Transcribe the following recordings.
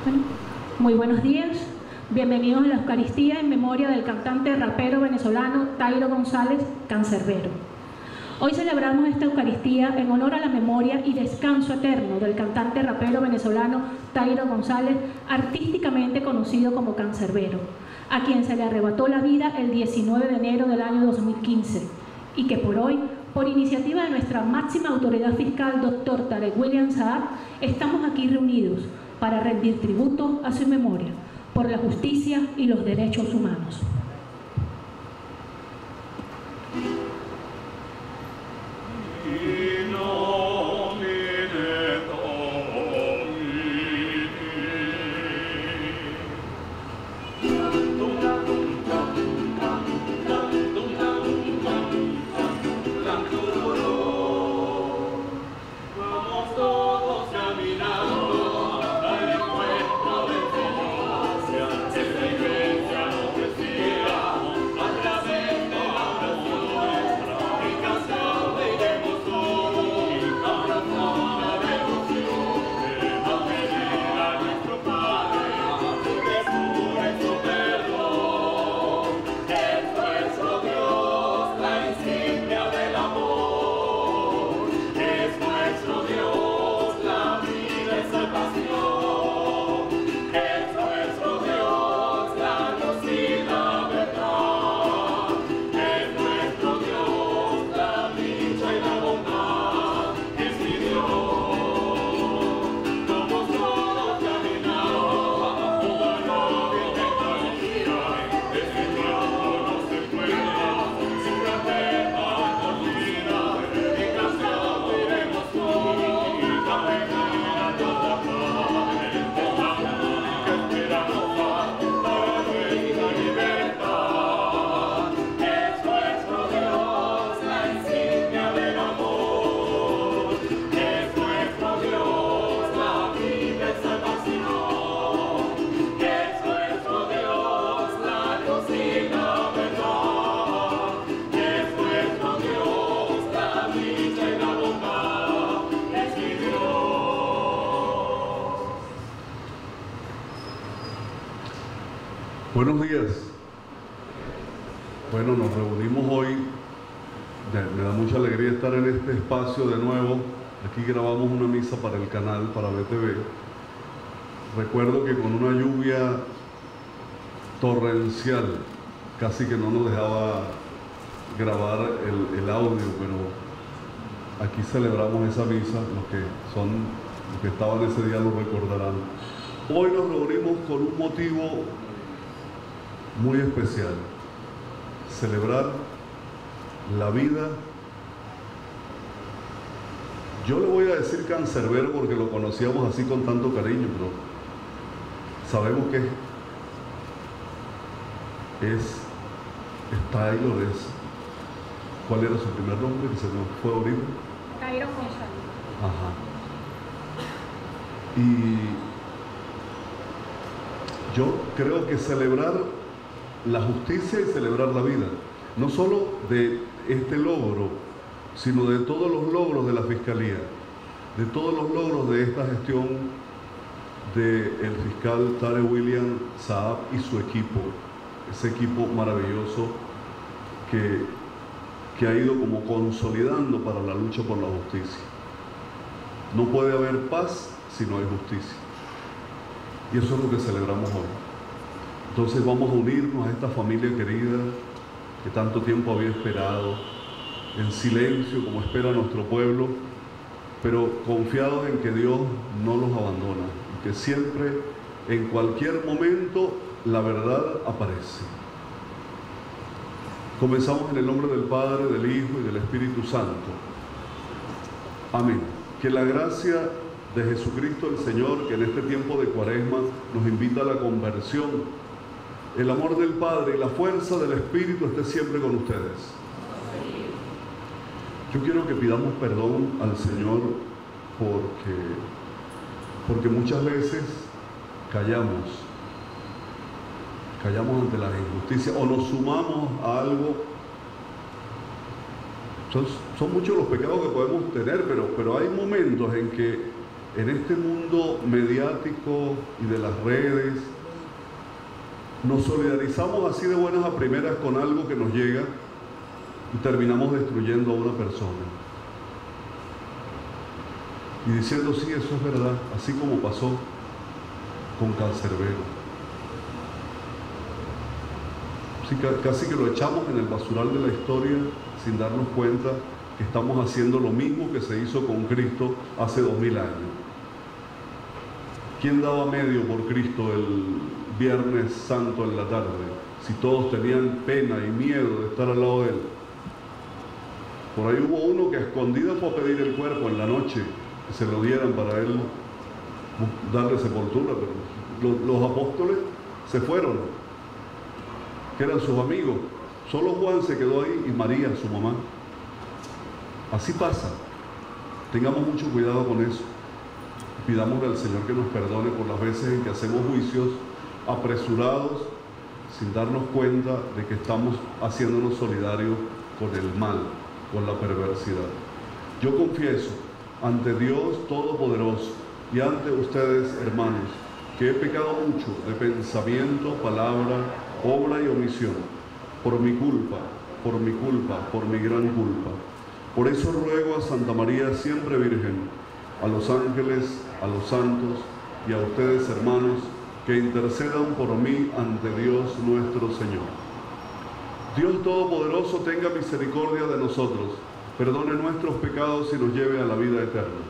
Bueno, muy buenos días, bienvenidos a la Eucaristía en memoria del cantante rapero venezolano Tairo González Cancerbero. Hoy celebramos esta Eucaristía en honor a la memoria y descanso eterno del cantante rapero venezolano Tairo González, artísticamente conocido como Cancerbero, a quien se le arrebató la vida el 19 de enero del año 2015 y que por hoy, por iniciativa de nuestra máxima autoridad fiscal, Dr. Tarek William Saab, estamos aquí reunidos para rendir tributo a su memoria por la justicia y los derechos humanos. Buenos días. Bueno, nos reunimos hoy. Me da mucha alegría estar en este espacio de nuevo. Aquí grabamos una misa para el canal, para BTV. Recuerdo que con una lluvia torrencial casi que no nos dejaba grabar el audio, pero aquí celebramos esa misa. Los que estaban ese día lo recordarán. Hoy nos reunimos con un motivo muy especial: celebrar la vida. Yo le voy a decir Cancerbero porque lo conocíamos así con tanto cariño, pero sabemos que es Tairo. ¿Cuál era su primer nombre? Que se nos fue ahorita. Tairo González. Ajá. Y yo creo que celebrar la justicia y celebrar la vida, no solo de este logro, sino de todos los logros de la Fiscalía, de todos los logros de esta gestión del fiscal Tarek William Saab y su equipo, ese equipo maravilloso que ha ido como consolidando para la lucha por la justicia. No puede haber paz si no hay justicia, y eso es lo que celebramos hoy. Entonces vamos a unirnos a esta familia querida que tanto tiempo había esperado, en silencio como espera nuestro pueblo, pero confiados en que Dios no los abandona y que siempre, en cualquier momento, la verdad aparece. Comenzamos en el nombre del Padre, del Hijo y del Espíritu Santo. Amén. Que la gracia de Jesucristo el Señor, que en este tiempo de Cuaresma nos invita a la conversión, el amor del Padre y la fuerza del Espíritu esté siempre con ustedes. Yo quiero que pidamos perdón al Señor porque muchas veces callamos ante la injusticia o nos sumamos a algo. Son muchos los pecados que podemos tener, pero hay momentos en que en este mundo mediático y de las redes, nos solidarizamos así de buenas a primeras con algo que nos llega y terminamos destruyendo a una persona. Y diciendo, sí, eso es verdad, así como pasó con Cancerbero. Sí, casi que lo echamos en el basural de la historia sin darnos cuenta que estamos haciendo lo mismo que se hizo con Cristo hace 2000 años. ¿Quién daba medio por Cristo el Viernes Santo en la tarde? Si todos tenían pena y miedo de estar al lado de él. Por ahí hubo uno que a escondidas fue a pedir el cuerpo en la noche, que se lo dieran para él darle sepultura, pero los apóstoles se fueron, que eran sus amigos. Solo Juan se quedó ahí y María, su mamá. Así pasa. Tengamos mucho cuidado con eso. Pidámosle al Señor que nos perdone por las veces en que hacemos juicios apresurados sin darnos cuenta de que estamos haciéndonos solidarios con el mal, con la perversidad. Yo confieso ante Dios Todopoderoso y ante ustedes, hermanos, que he pecado mucho de pensamiento, palabra, obra y omisión, por mi culpa, por mi gran culpa. Por eso ruego a Santa María siempre Virgen, a los ángeles, a los santos y a ustedes, hermanos, que intercedan por mí ante Dios nuestro Señor. Dios Todopoderoso tenga misericordia de nosotros, perdone nuestros pecados y nos lleve a la vida eterna.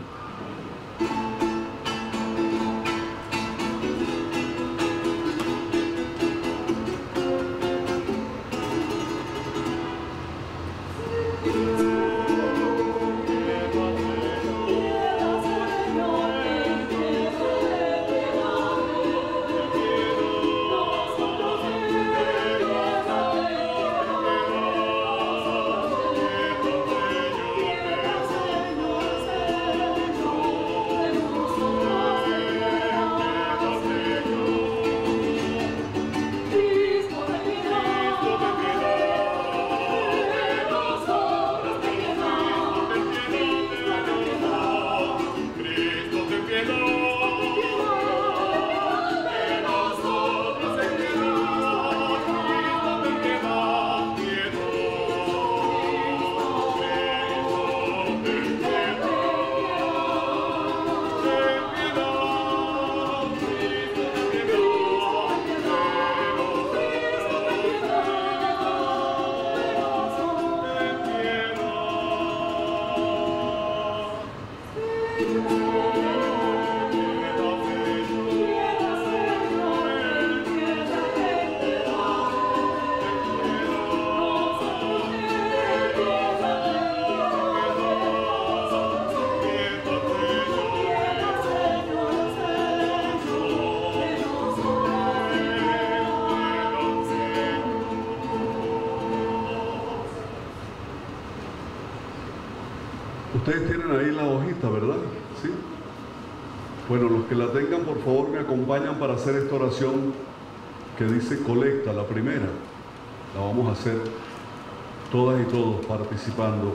Ustedes tienen ahí la hojita, ¿verdad? ¿Sí? Bueno, los que la tengan, por favor, me acompañan para hacer esta oración que dice colecta, la primera. La vamos a hacer todas y todos participando.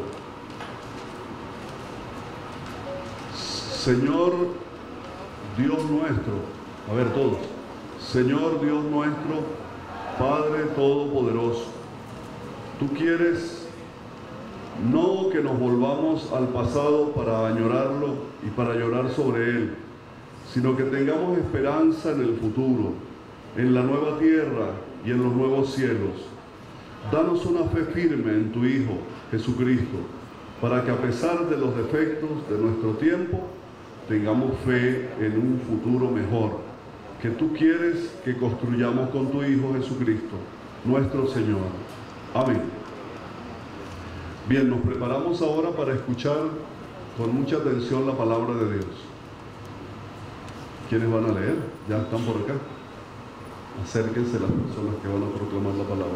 Señor Dios nuestro, a ver todos. Señor Dios nuestro, Padre Todopoderoso, tú quieres no que nos volvamos al pasado para añorarlo y para llorar sobre él, sino que tengamos esperanza en el futuro, en la nueva tierra y en los nuevos cielos. Danos una fe firme en tu Hijo, Jesucristo, para que a pesar de los defectos de nuestro tiempo, tengamos fe en un futuro mejor, que tú quieres que construyamos con tu Hijo Jesucristo, nuestro Señor. Amén. Bien, nos preparamos ahora para escuchar con mucha atención la palabra de Dios. ¿Quiénes van a leer? Ya están por acá. Acérquense las personas que van a proclamar la palabra.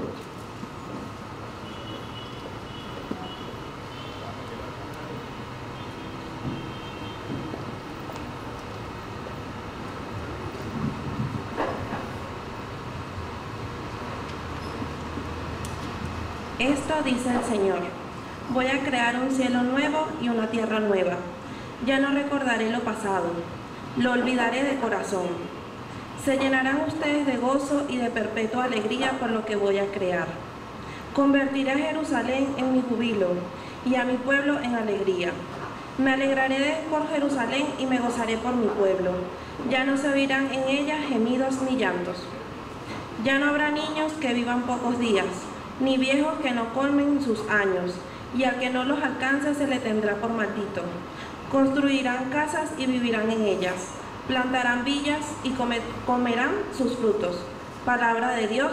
Esto dice el Señor: voy a crear un cielo nuevo y una tierra nueva, Ya no recordaré lo pasado, lo olvidaré de corazón. Se llenarán ustedes de gozo y de perpetua alegría por lo que voy a crear. Convertiré a Jerusalén en mi júbilo y a mi pueblo en alegría. Me alegraré por Jerusalén y me gozaré por mi pueblo. Ya no se oirán en ella gemidos ni llantos. Ya no habrá niños que vivan pocos días, ni viejos que no colmen sus años, y al que no los alcance se le tendrá por maldito. Construirán casas y vivirán en ellas, plantarán villas y comerán sus frutos. Palabra de Dios.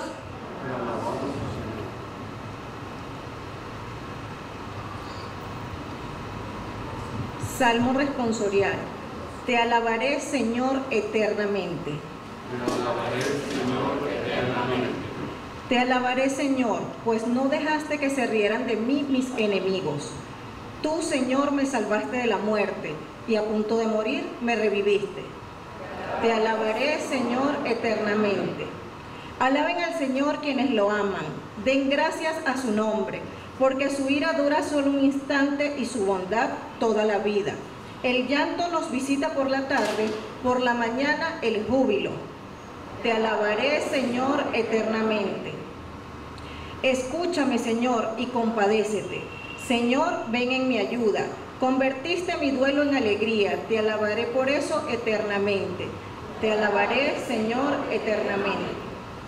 Salmo responsorial. Te alabaré, Señor, eternamente. Te alabaré, Señor, eternamente. Te alabaré, Señor, pues no dejaste que se rieran de mí mis enemigos. Tú, Señor, me salvaste de la muerte, y a punto de morir me reviviste. Te alabaré, Señor, eternamente. Alaben al Señor quienes lo aman. Den gracias a su nombre, porque su ira dura solo un instante y su bondad toda la vida. El llanto nos visita por la tarde, por la mañana el júbilo. Te alabaré, Señor, eternamente. Escúchame, Señor, y compadécete. Señor, ven en mi ayuda. Convertiste mi duelo en alegría. Te alabaré por eso eternamente. Te alabaré, Señor, eternamente.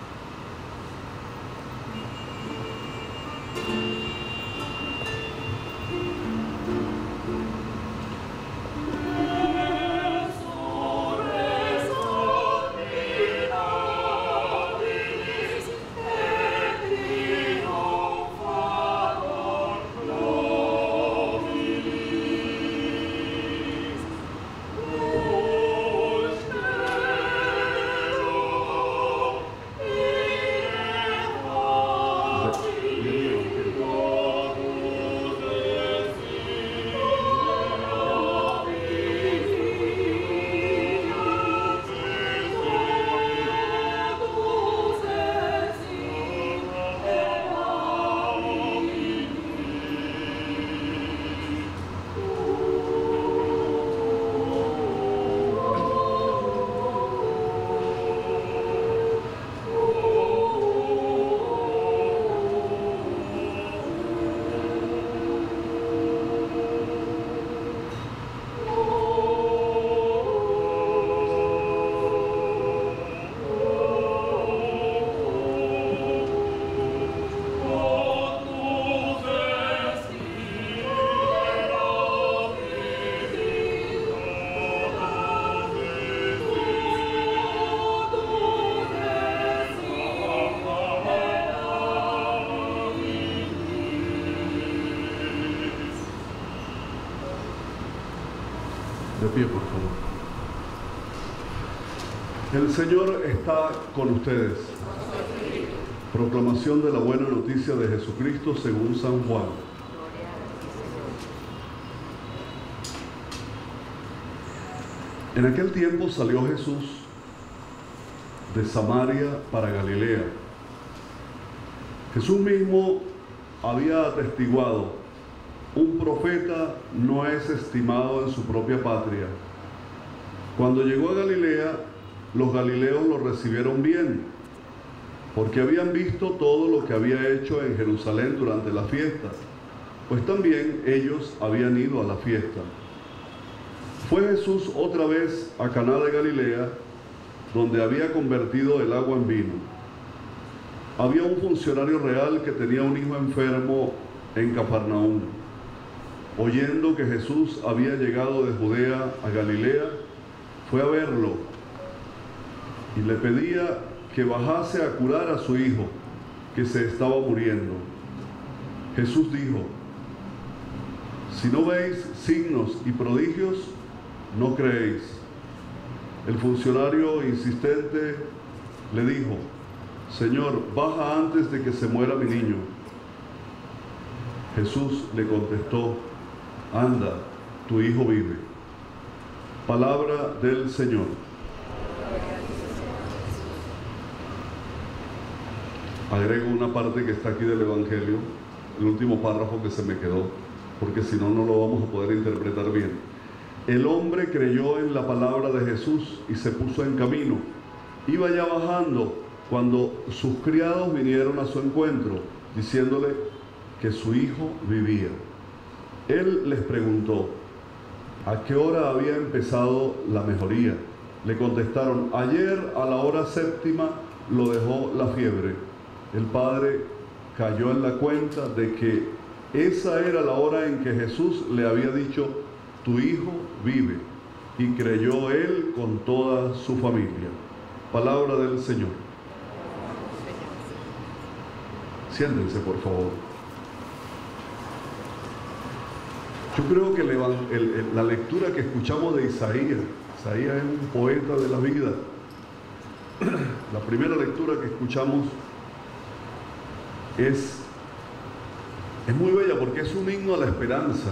De pie, por favor. El Señor está con ustedes. Proclamación de la buena noticia de Jesucristo según San Juan. En aquel tiempo salió Jesús de Samaria para Galilea. Jesús mismo había atestiguado: un profeta no es estimado en su propia patria. Cuando llegó a Galilea, los galileos lo recibieron bien, porque habían visto todo lo que había hecho en Jerusalén durante la fiesta, pues también ellos habían ido a la fiesta. Fue Jesús otra vez a Caná de Galilea, donde había convertido el agua en vino. Había un funcionario real que tenía un hijo enfermo en Cafarnaúm. Oyendo que Jesús había llegado de Judea a Galilea, fue a verlo y le pedía que bajase a curar a su hijo, que se estaba muriendo. Jesús dijo: si no veis signos y prodigios, no creéis. El funcionario insistente le dijo: Señor, baja antes de que se muera mi niño. Jesús le contestó: anda, tu hijo vive. Palabra del Señor. Agrego una parte que está aquí del Evangelio, el último párrafo que se me quedó, porque si no, no lo vamos a poder interpretar bien. El hombre creyó en la palabra de Jesús y se puso en camino. Iba ya bajando cuando sus criados vinieron a su encuentro, diciéndole que su hijo vivía. Él les preguntó, ¿a qué hora había empezado la mejoría? Le contestaron, ayer a la hora 7ª lo dejó la fiebre. El padre cayó en la cuenta de que esa era la hora en que Jesús le había dicho, tu hijo vive, y creyó él con toda su familia. Palabra del Señor. Siéntense, por favor. Yo creo que la lectura que escuchamos de Isaías es un poeta de la vida. La primera lectura que escuchamos es muy bella porque es un himno a la esperanza.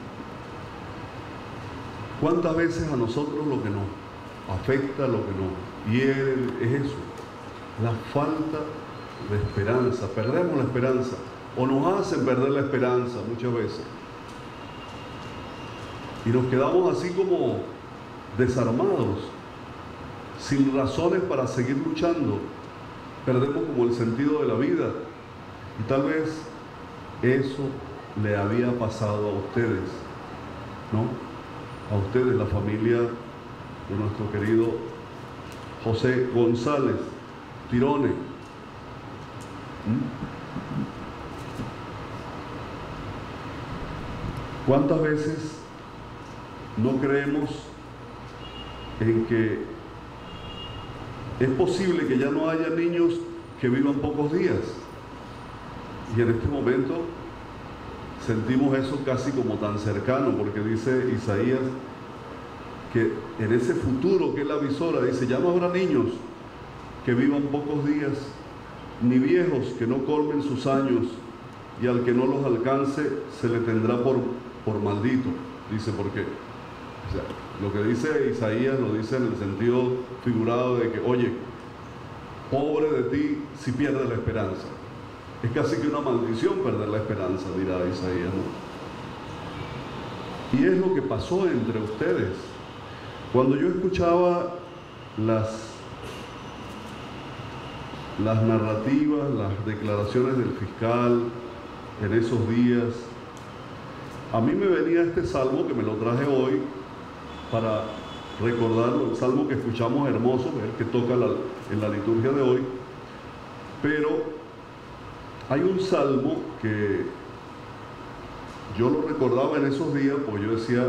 ¿Cuántas veces a nosotros lo que nos afecta, lo que nos hiere es eso? La falta de esperanza. Perdemos la esperanza o nos hacen perder la esperanza muchas veces. Y nos quedamos así como desarmados, sin razones para seguir luchando. Perdemos como el sentido de la vida. Y tal vez eso le había pasado a ustedes, ¿no? A ustedes, la familia de nuestro querido José González Tirone. ¿Cuántas veces no creemos en que es posible que ya no haya niños que vivan pocos días? Y en este momento sentimos eso casi como tan cercano, porque dice Isaías que en ese futuro que él avisora, dice, ya no habrá niños que vivan pocos días, ni viejos que no colmen sus años, y al que no los alcance se le tendrá por maldito. Dice, porque o sea, lo que dice Isaías lo dice en el sentido figurado de que, oye, pobre de ti si pierdes la esperanza. Es casi que una maldición perder la esperanza, dirá Isaías, ¿no? Y es lo que pasó entre ustedes. Cuando yo escuchaba las narrativas, las declaraciones del fiscal en esos días, a mí me venía este salmo que me lo traje hoy para recordarlo, el salmo que escuchamos hermoso, el que toca en la liturgia de hoy, pero hay un salmo que yo lo recordaba en esos días, pues yo decía,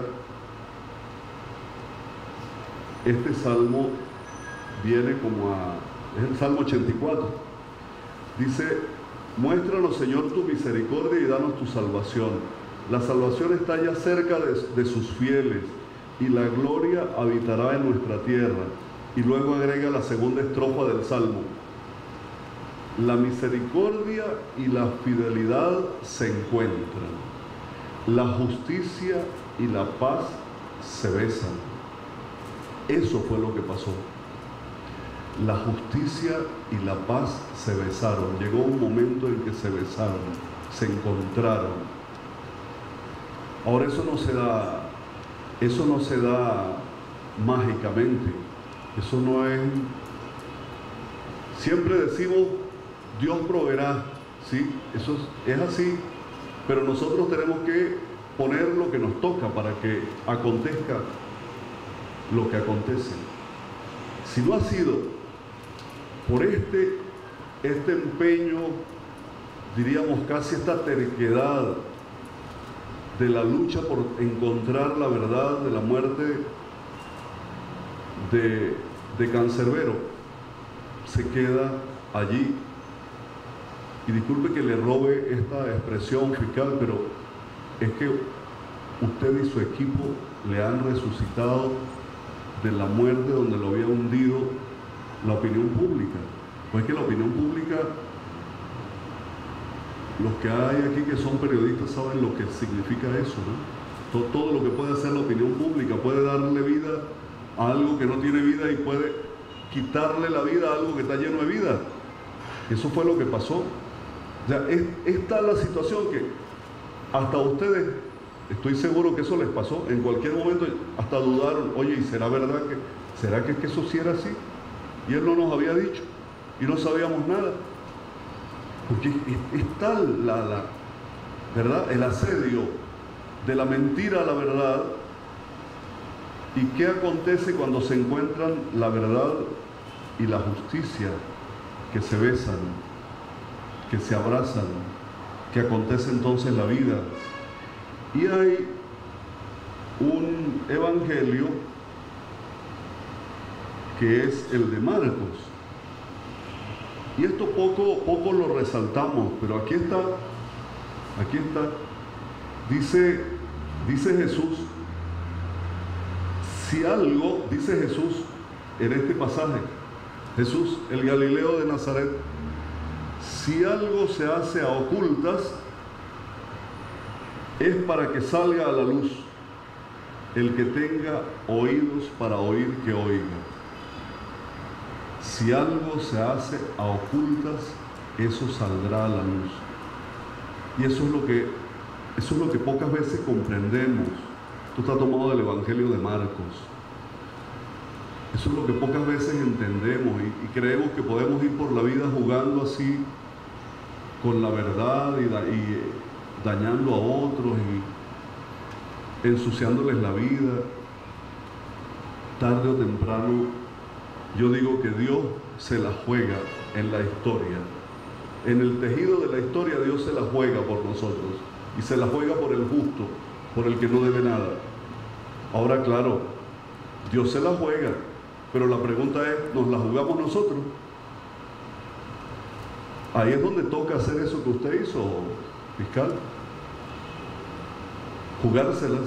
este salmo viene es el Salmo 84. Dice, muéstranos, Señor, tu misericordia y danos tu salvación. La salvación está ya cerca de sus fieles y la gloria habitará en nuestra tierra. Y luego agrega la segunda estrofa del salmo. La misericordia y la fidelidad se encuentran. La justicia y la paz se besan. Eso fue lo que pasó. La justicia y la paz se besaron. Llegó un momento en que se besaron, se encontraron. Ahora eso no se da mágicamente. Eso no es. Siempre decimos, Dios proveerá, ¿sí? Eso es así, pero nosotros tenemos que poner lo que nos toca para que acontezca lo que acontece. Si no ha sido por este empeño, diríamos casi esta terquedad de la lucha por encontrar la verdad de la muerte de Cancerbero, se queda allí. Y disculpe que le robe esta expresión fiscal, pero es que usted y su equipo le han resucitado de la muerte donde lo había hundido la opinión pública. Pues que la opinión pública, los que hay aquí que son periodistas saben lo que significa eso, ¿no? Todo lo que puede hacer la opinión pública, puede darle vida a algo que no tiene vida y puede quitarle la vida a algo que está lleno de vida. Eso fue lo que pasó. O sea, es tal la situación que hasta ustedes estoy seguro que eso les pasó. En cualquier momento hasta dudaron, oye, ¿y será verdad será que eso sí era así? Y Él no nos había dicho y no sabíamos nada. Porque es tal ¿verdad? El asedio de la mentira a la verdad. ¿Y qué acontece cuando se encuentran la verdad y la justicia, que se besan, que se abrazan? ¿Qué acontece entonces en la vida? Y hay un evangelio que es el de Marcos. Y esto poco lo resaltamos, pero aquí está. Dice Jesús, si algo, dice Jesús en este pasaje, Jesús, el Galileo de Nazaret, si algo se hace a ocultas, es para que salga a la luz. El que tenga oídos para oír, que oiga. Si algo se hace a ocultas, eso saldrá a la luz. Y eso es lo que pocas veces comprendemos. Esto está tomado del Evangelio de Marcos. Eso es lo que pocas veces entendemos y creemos que podemos ir por la vida jugando así con la verdad y dañando a otros y ensuciándoles la vida. Tarde o temprano, yo digo que Dios se la juega en la historia. En el tejido de la historia Dios se la juega por nosotros y se la juega por el justo, por el que no debe nada. Ahora, claro, Dios se la juega, pero la pregunta es, ¿nos la jugamos nosotros? Ahí es donde toca hacer eso que usted hizo, fiscal. Jugárselas.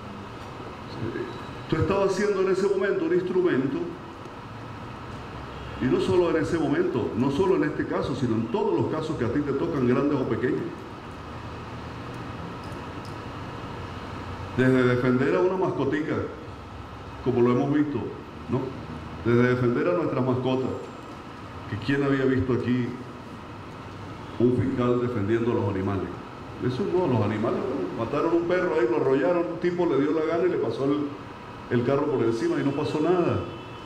Tú estabas haciendo en ese momento un instrumento, y no solo en ese momento, no solo en este caso, sino en todos los casos que a ti te tocan, grandes o pequeños. Desde defender a una mascotica, como lo hemos visto, ¿no? Desde defender a nuestras mascotas, que quién había visto aquí un fiscal defendiendo a los animales. Eso no, los animales, mataron un perro ahí, lo arrollaron, un tipo le dio la gana y le pasó el carro por encima y no pasó nada.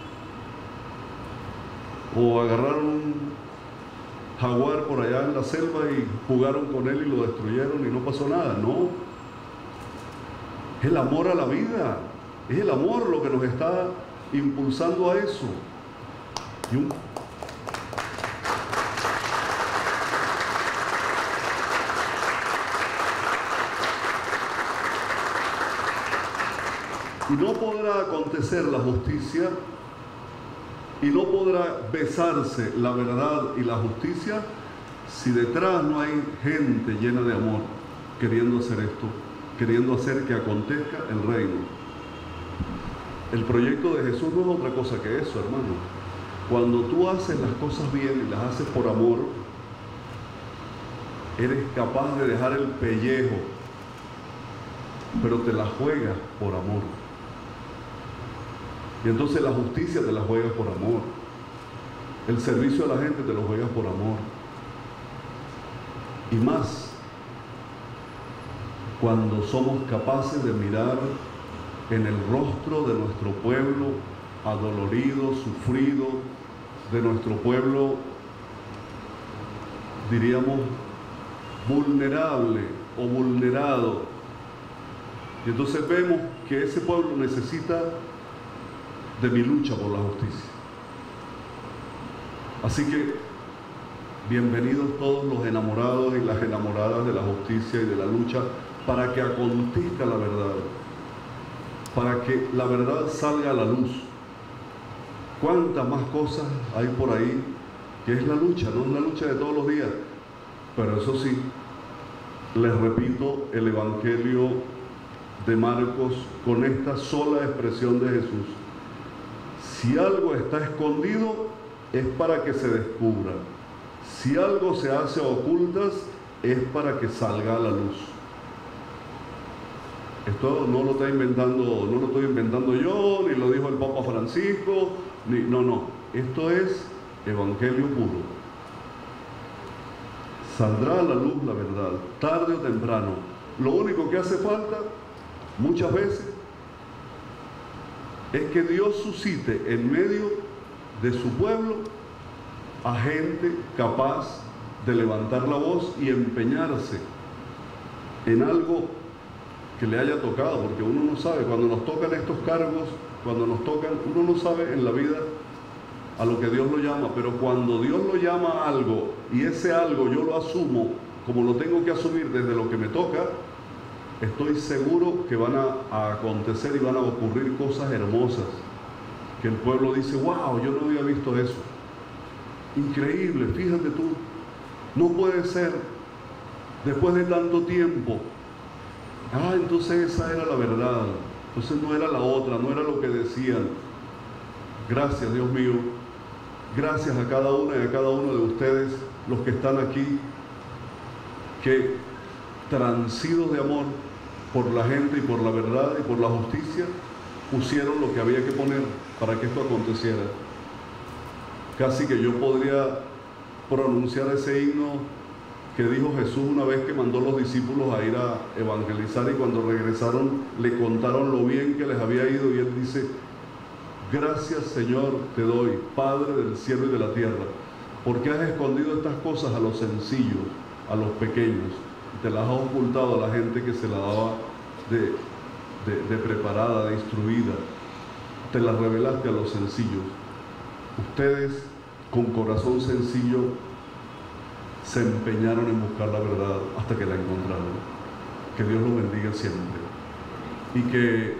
O agarraron un jaguar por allá en la selva y jugaron con él y lo destruyeron y no pasó nada. No. Es el amor a la vida. Es el amor lo que nos está impulsando a eso. Y no podrá acontecer la justicia y no podrá besarse la verdad y la justicia si detrás no hay gente llena de amor queriendo hacer esto, queriendo hacer que acontezca el reino. El proyecto de Jesús no es otra cosa que eso, hermano. Cuando tú haces las cosas bien y las haces por amor, eres capaz de dejar el pellejo, pero te la juegas por amor. Y entonces la justicia te la juegas por amor. El servicio a la gente te lo juegas por amor. Y más, cuando somos capaces de mirar en el rostro de nuestro pueblo adolorido, sufrido, de nuestro pueblo, diríamos, vulnerable o vulnerado. Y entonces vemos que ese pueblo necesita de mi lucha por la justicia. Así que, bienvenidos todos los enamorados y las enamoradas de la justicia y de la lucha para que acontezca la verdad, para que la verdad salga a la luz. ¿Cuántas más cosas hay por ahí que es la lucha? No es la lucha de todos los días, pero eso sí, les repito el Evangelio de Marcos con esta sola expresión de Jesús. Si algo está escondido, es para que se descubra. Si algo se hace a ocultas, es para que salga a la luz. Esto no lo estoy inventando yo, ni lo dijo el Papa Francisco, no. Esto es evangelio puro. Saldrá a la luz la verdad, tarde o temprano. lo único que hace falta muchas veces es que Dios suscite en medio de su pueblo a gente capaz de levantar la voz y empeñarse en algo que le haya tocado, porque uno no sabe, cuando nos tocan estos cargos, uno no sabe en la vida a lo que Dios lo llama, pero cuando Dios lo llama a algo y ese algo yo lo asumo como lo tengo que asumir desde lo que me toca, estoy seguro que van a acontecer y van a ocurrir cosas hermosas, que el pueblo dice, wow, yo no había visto eso, increíble, fíjate tú, no puede ser, después de tanto tiempo, entonces esa era la verdad, entonces no era la otra, no era lo que decían. Gracias, Dios mío, gracias a cada una y a cada uno de ustedes, los que están aquí, que transidos de amor por la gente y por la verdad y por la justicia, pusieron lo que había que poner para que esto aconteciera. Casi que yo podría pronunciar ese himno que dijo Jesús una vez que mandó a los discípulos a ir a evangelizar, y cuando regresaron le contaron lo bien que les había ido, y él dice, gracias Señor te doy, Padre del cielo y de la tierra, porque has escondido estas cosas a los sencillos, a los pequeños, y te las has ocultado a la gente que se la daba de preparada, de instruida, te las revelaste a los sencillos. Ustedes con corazón sencillo se empeñaron en buscar la verdad hasta que la encontraron. Que Dios los bendiga siempre y que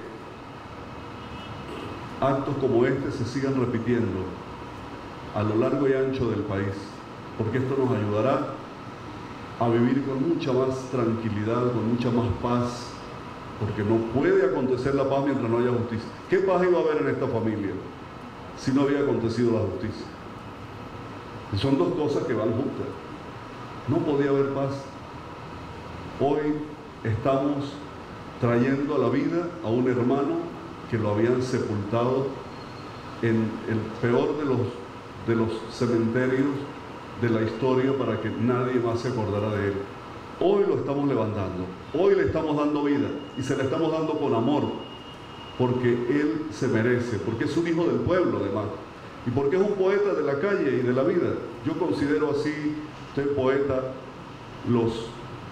actos como este se sigan repitiendo a lo largo y ancho del país, porque esto nos ayudará a vivir con mucha más tranquilidad, con mucha más paz, porque no puede acontecer la paz mientras no haya justicia. ¿Qué paz iba a haber en esta familia si no había acontecido la justicia? Y son dos cosas que van juntas. No podía haber paz. Hoy estamos trayendo a la vida a un hermano que lo habían sepultado en el peor de los cementerios de la historia para que nadie más se acordara de él. Hoy lo estamos levantando, hoy le estamos dando vida, y se la estamos dando con amor, porque él se merece, porque es un hijo del pueblo además, y porque es un poeta de la calle y de la vida. Yo considero así, usted poeta, los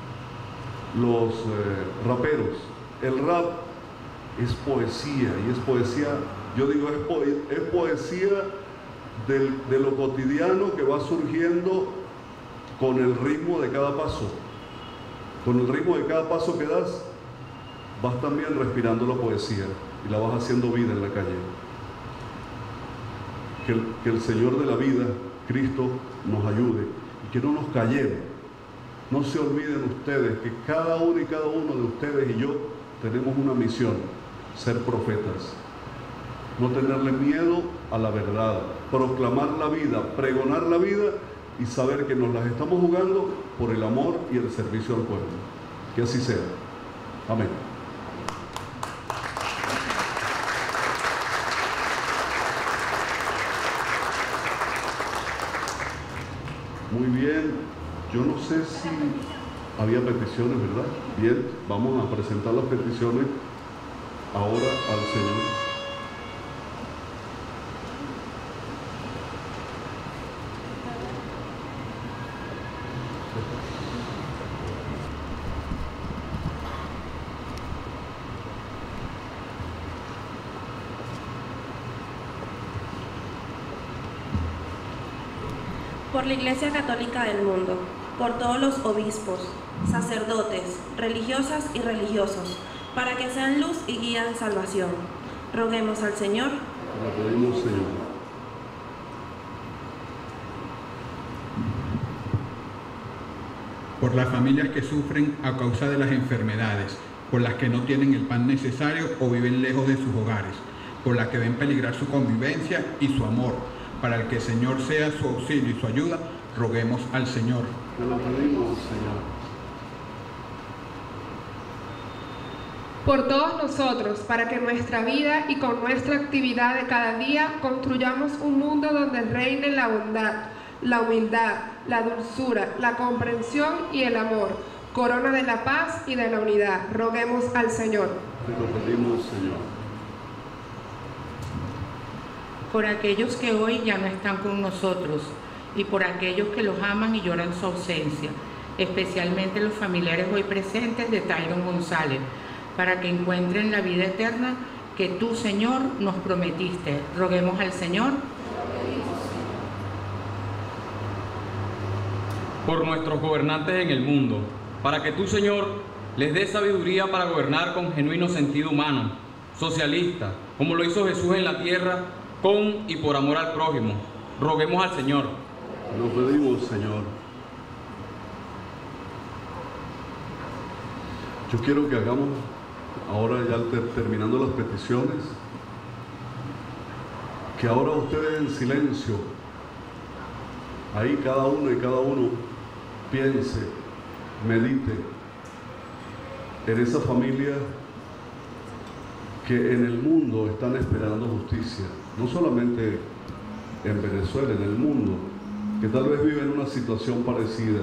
raperos. El rap es poesía, y es poesía, yo digo, es poesía de lo cotidiano que va surgiendo con el ritmo de cada paso. Con el ritmo de cada paso que das, vas también respirando la poesía y la vas haciendo vida en la calle. Que el Señor de la vida, Cristo, nos ayude y que no nos callemos. No se olviden ustedes que cada uno y cada uno de ustedes y yo tenemos una misión: ser profetas. No tenerle miedo a la verdad, proclamar la vida, pregonar la vida y saber que nos las estamos jugando por el amor y el servicio al pueblo. Que así sea. Amén. Muy bien, yo no sé si había peticiones, ¿verdad? Bien, vamos a presentar las peticiones ahora al Señor. Por la Iglesia Católica del mundo, por todos los obispos, sacerdotes, religiosas y religiosos, para que sean luz y guía de salvación. Roguemos al Señor. Te lo pedimos, Señor. Por las familias que sufren a causa de las enfermedades, por las que no tienen el pan necesario o viven lejos de sus hogares, por las que ven peligrar su convivencia y su amor, para el que el Señor sea su auxilio y su ayuda, roguemos al Señor. Te lo pedimos, Señor. Por todos nosotros, para que nuestra vida y con nuestra actividad de cada día construyamos un mundo donde reine la bondad, la humildad, la dulzura, la comprensión y el amor, corona de la paz y de la unidad. Roguemos al Señor. Te lo pedimos, Señor. Por aquellos que hoy ya no están con nosotros y por aquellos que los aman y lloran su ausencia, especialmente los familiares hoy presentes de Tyron González, para que encuentren la vida eterna que tú, Señor, nos prometiste. Roguemos al Señor. Por nuestros gobernantes en el mundo, para que tú, Señor, les des sabiduría para gobernar con genuino sentido humano, socialista, como lo hizo Jesús en la tierra, con y por amor al prójimo. Roguemos al Señor. Lo pedimos, Señor. Yo quiero que hagamos, ahora ya terminando las peticiones, que ahora ustedes en silencio, ahí cada uno y cada uno piense, medite en esa familia que en el mundo están esperando justicia, no solamente en Venezuela, en el mundo, que tal vez viven una situación parecida,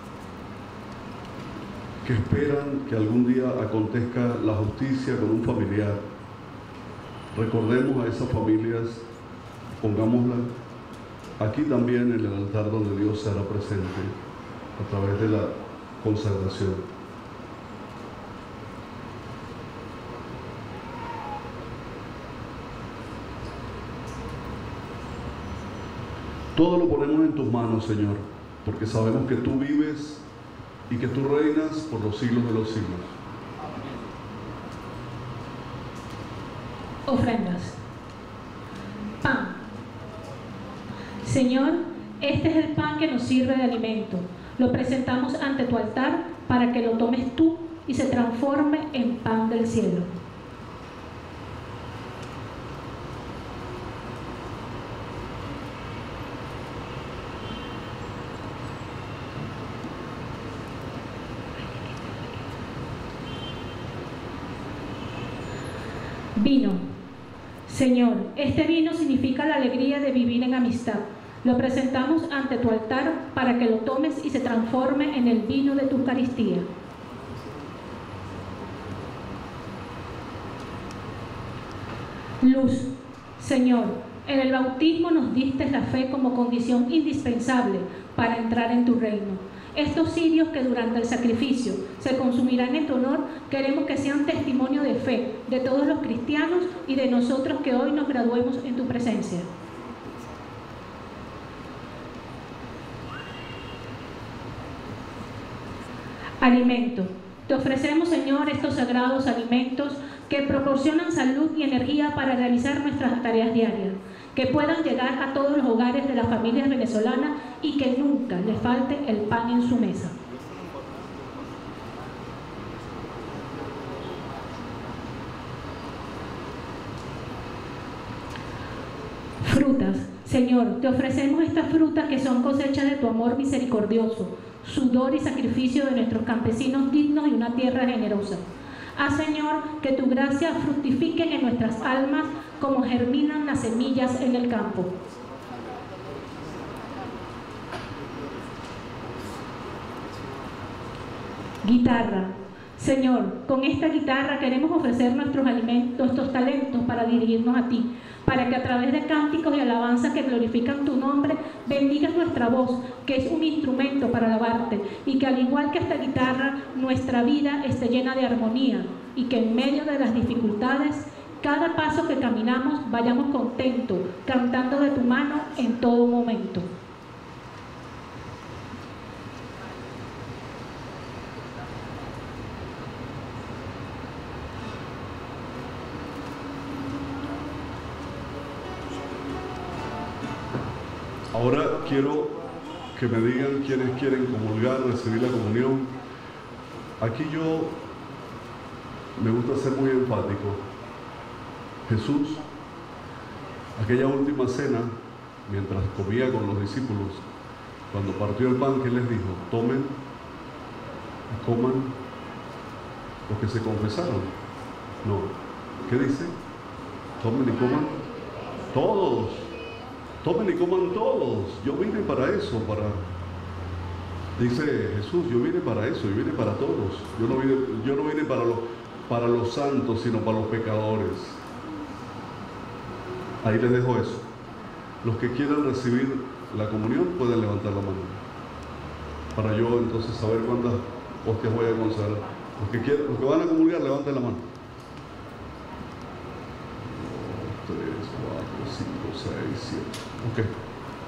que esperan que algún día acontezca la justicia con un familiar. Recordemos a esas familias, pongámoslas aquí también en el altar donde Dios se hará presente a través de la consagración. Todo lo ponemos en tus manos, Señor, porque sabemos que tú vives y que tú reinas por los siglos de los siglos. Ofrendas. Pan. Señor, este es el pan que nos sirve de alimento. Lo presentamos ante tu altar para que lo tomes tú y se transforme en pan del cielo. Vino. Señor, este vino significa la alegría de vivir en amistad. Lo presentamos ante tu altar para que lo tomes y se transforme en el vino de tu Eucaristía. Luz. Señor, en el bautismo nos diste la fe como condición indispensable para entrar en tu reino. Estos cirios que durante el sacrificio se consumirán en tu honor, queremos que sean testimonio de fe de todos los cristianos y de nosotros que hoy nos graduemos en tu presencia. Alimento. Te ofrecemos, Señor, estos sagrados alimentos que proporcionan salud y energía para realizar nuestras tareas diarias, que puedan llegar a todos los hogares de las familias venezolanas y que nunca les falte el pan en su mesa. Frutas. Señor, te ofrecemos estas frutas que son cosechas de tu amor misericordioso, sudor y sacrificio de nuestros campesinos dignos y una tierra generosa. Haz, Señor, que tu gracia fructifique en nuestras almas como germinan las semillas en el campo. Guitarra. Señor, con esta guitarra queremos ofrecer nuestros talentos para dirigirnos a ti, para que a través de cánticos y alabanzas que glorifican tu nombre, bendigas nuestra voz, que es un instrumento para alabarte, y que al igual que esta guitarra, nuestra vida esté llena de armonía, y que en medio de las dificultades, cada paso que caminamos, vayamos contentos, cantando de tu mano en todo momento. Ahora quiero que me digan quiénes quieren comulgar, recibir la comunión. Aquí yo me gusta ser muy enfático. Jesús, aquella última cena, mientras comía con los discípulos, cuando partió el pan, ¿qué les dijo? Tomen y coman los que se confesaron. No. ¿Qué dice? Tomen y coman todos. Tomen y coman todos. Yo vine para eso, Dice Jesús, yo vine para eso, yo vine para todos. Yo no vine para los santos, sino para los pecadores. Ahí les dejo eso. Los que quieran recibir la comunión pueden levantar la mano. Para yo entonces saber cuántas hostias voy a consagrar. Los que van a comulgar, levanten la mano. 2, 3, 4, 5, 6, 7. Ok.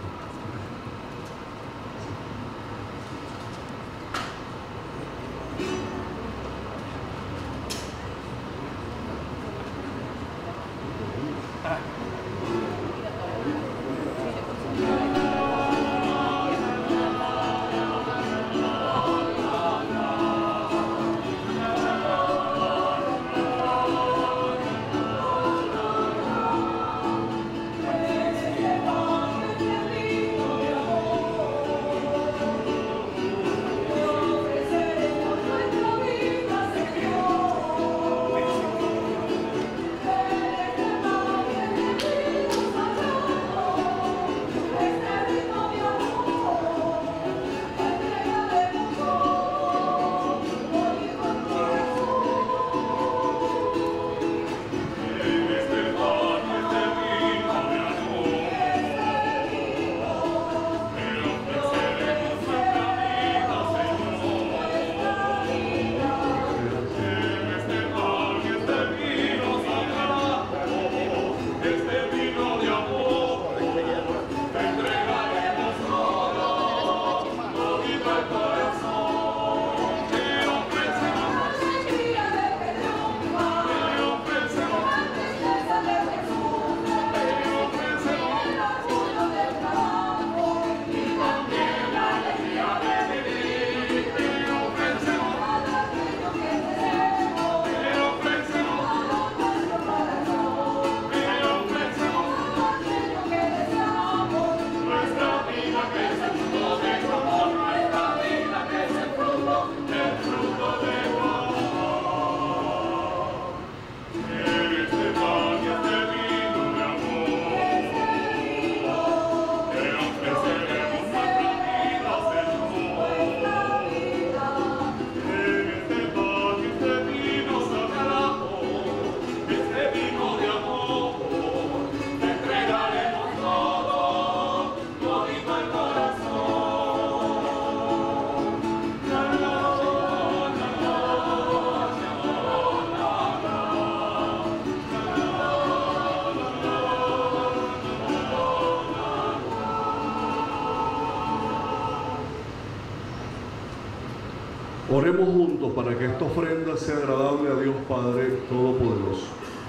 Oremos juntos para que esta ofrenda sea agradable a Dios Padre Todopoderoso.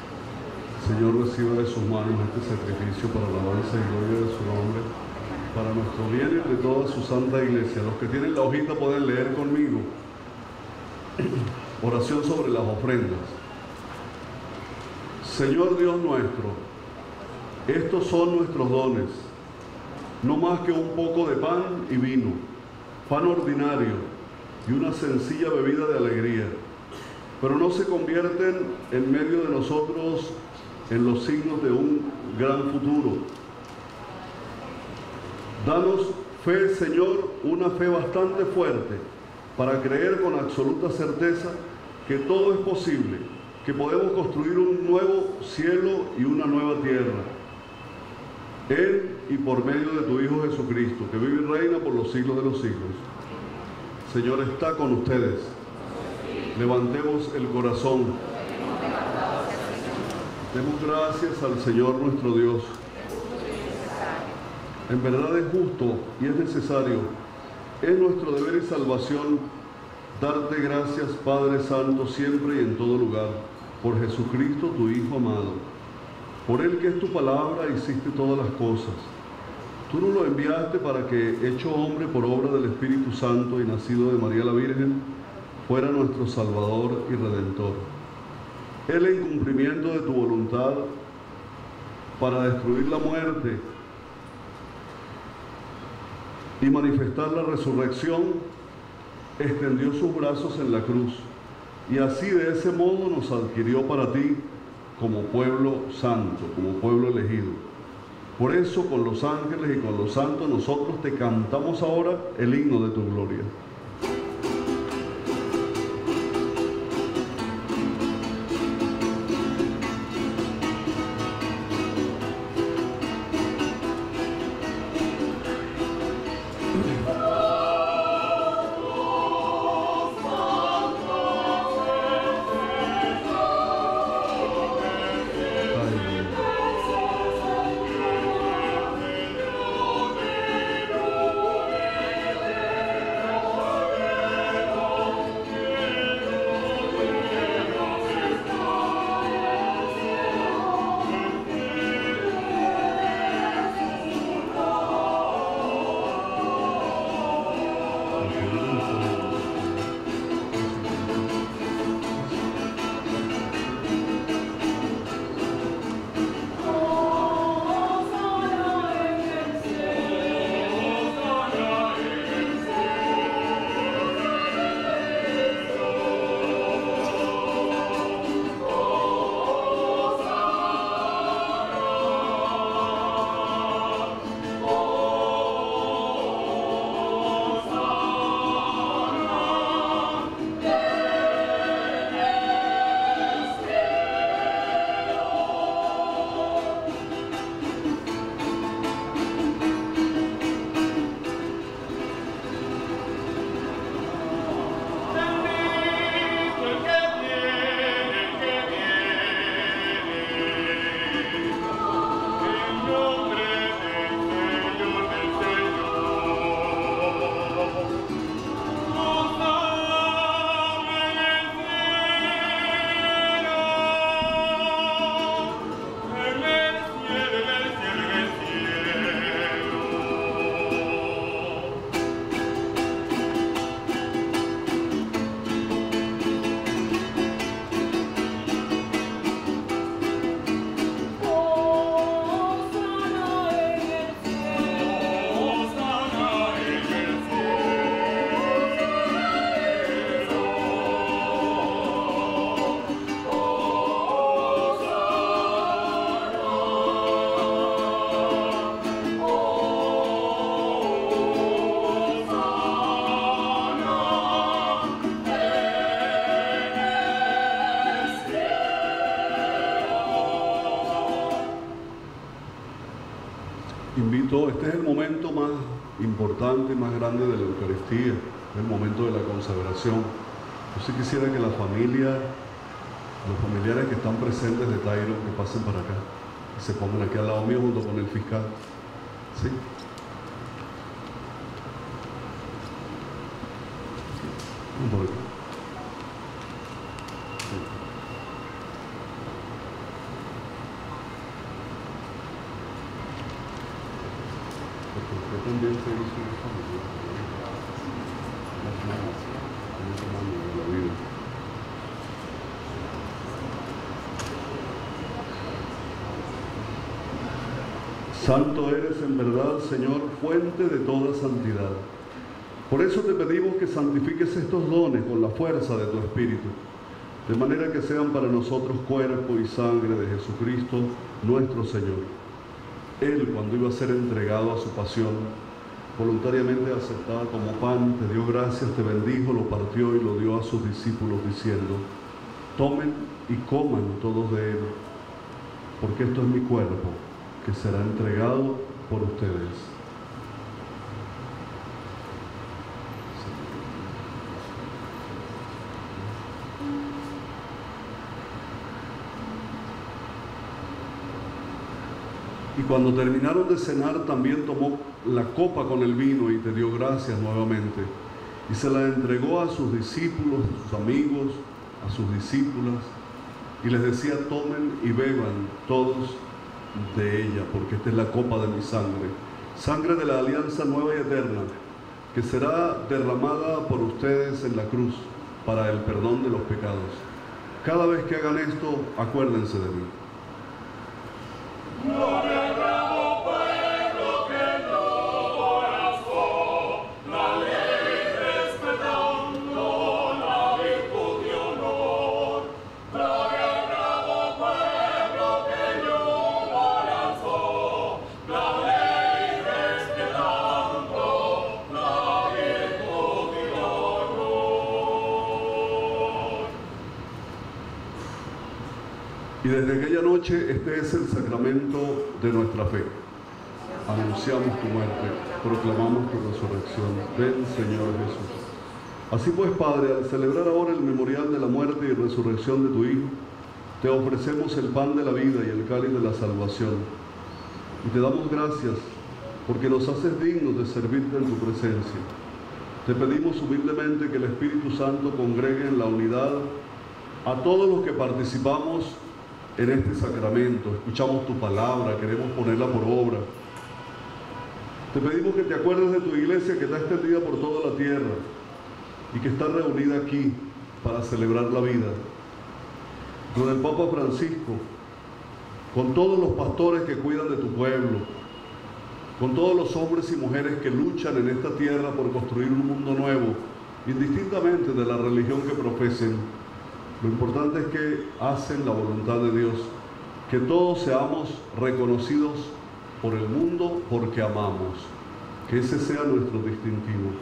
Señor, reciba de sus manos este sacrificio para la alabanza y gloria de su nombre, para nuestro bien y de toda su santa iglesia. Los que tienen la hojita pueden leer conmigo. Oración sobre las ofrendas. Señor Dios nuestro, estos son nuestros dones, no más que un poco de pan y vino, pan ordinario y una sencilla bebida de alegría, pero no se convierten en medio de nosotros en los signos de un gran futuro. Danos fe, Señor, una fe bastante fuerte para creer con absoluta certeza que todo es posible, que podemos construir un nuevo cielo y una nueva tierra, en y por medio de tu Hijo Jesucristo, que vive y reina por los siglos de los siglos. Señor, está con ustedes. Levantemos el corazón. Demos gracias al Señor nuestro Dios. En verdad es justo y es necesario. Es nuestro deber y salvación darte gracias, Padre Santo, siempre y en todo lugar, por Jesucristo, tu Hijo amado. Por Él, que es tu palabra, hiciste todas las cosas. Tú nos lo enviaste para que, hecho hombre por obra del Espíritu Santo y nacido de María la Virgen, fuera nuestro Salvador y Redentor. Él, en cumplimiento de tu voluntad, para destruir la muerte y manifestar la resurrección, extendió sus brazos en la cruz, y así de ese modo nos adquirió para ti como pueblo santo, como pueblo elegido. Por eso, con los ángeles y con los santos, nosotros te cantamos ahora el himno de tu gloria. Este es el momento más importante y más grande de la Eucaristía, el momento de la consagración. Yo sí quisiera que la familia, los familiares que están presentes de Tyron, que pasen para acá y se pongan aquí al lado mío junto con el fiscal. ¿Sí? Por aquí. Yo también soy una familia. De la vida. Santo eres en verdad, Señor, fuente de toda santidad. Por eso te pedimos que santifiques estos dones con la fuerza de tu Espíritu, de manera que sean para nosotros cuerpo y sangre de Jesucristo, nuestro Señor. Él, cuando iba a ser entregado a su pasión, voluntariamente aceptado como pan, te dio gracias, te bendijo, lo partió y lo dio a sus discípulos, diciendo: tomen y coman todos de él, porque esto es mi cuerpo, que será entregado por ustedes. Y cuando terminaron de cenar, también tomó la copa con el vino y te dio gracias nuevamente. Y se la entregó a sus discípulos, a sus amigos, a sus discípulas. Y les decía: tomen y beban todos de ella, porque esta es la copa de mi sangre. Sangre de la alianza nueva y eterna, que será derramada por ustedes en la cruz para el perdón de los pecados. Cada vez que hagan esto, acuérdense de mí. Gloria desde aquella noche este es el sacramento de nuestra fe. Anunciamos tu muerte, proclamamos tu resurrección. Ven, Señor Jesús. Así pues, Padre, al celebrar ahora el memorial de la muerte y resurrección de tu Hijo, te ofrecemos el pan de la vida y el cáliz de la salvación. Y te damos gracias porque nos haces dignos de servirte en tu presencia. Te pedimos humildemente que el Espíritu Santo congregue en la unidad a todos los que participamos en este sacramento. Escuchamos tu palabra, queremos ponerla por obra. Te pedimos que te acuerdes de tu iglesia que está extendida por toda la tierra y que está reunida aquí para celebrar la vida. Con el Papa Francisco, con todos los pastores que cuidan de tu pueblo, con todos los hombres y mujeres que luchan en esta tierra por construir un mundo nuevo, indistintamente de la religión que profesen. Lo importante es que hacen la voluntad de Dios, que todos seamos reconocidos por el mundo porque amamos, que ese sea nuestro distintivo.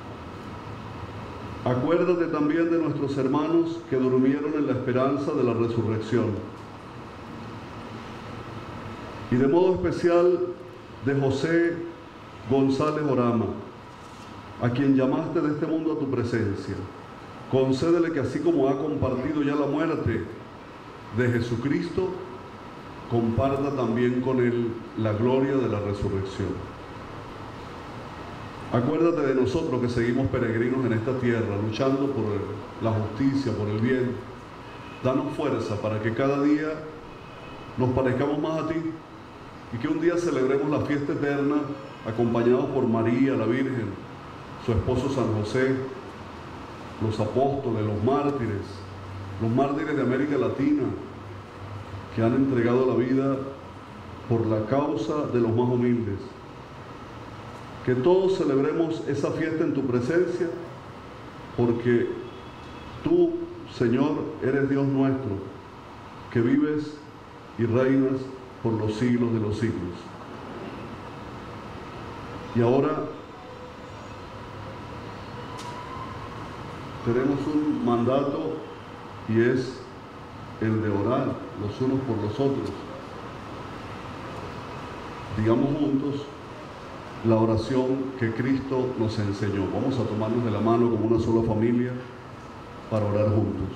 Acuérdate también de nuestros hermanos que durmieron en la esperanza de la resurrección. Y de modo especial de José González Orama, a quien llamaste de este mundo a tu presencia. Concédele que así como ha compartido ya la muerte de Jesucristo, comparta también con él la gloria de la resurrección. Acuérdate de nosotros que seguimos peregrinos en esta tierra, luchando por la justicia, por el bien. Danos fuerza para que cada día nos parezcamos más a ti y que un día celebremos la fiesta eterna acompañados por María, la Virgen, su esposo San José, los apóstoles, los mártires de América Latina, que han entregado la vida por la causa de los más humildes. Que todos celebremos esa fiesta en tu presencia, porque tú, Señor, eres Dios nuestro, que vives y reinas por los siglos de los siglos. Y ahora tenemos un mandato y es el de orar los unos por los otros. Digamos juntos la oración que Cristo nos enseñó. Vamos a tomarnos de la mano como una sola familia para orar juntos.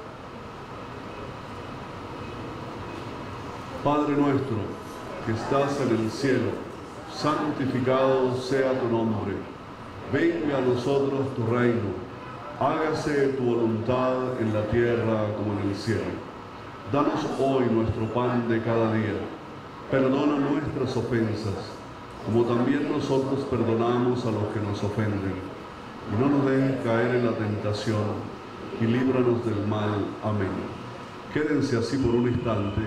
Padre nuestro que estás en el cielo, santificado sea tu nombre. Venga a nosotros tu reino. Hágase tu voluntad en la tierra como en el cielo. Danos hoy nuestro pan de cada día. Perdona nuestras ofensas, como también nosotros perdonamos a los que nos ofenden. Y no nos dejes caer en la tentación, y líbranos del mal. Amén. Quédense así por un instante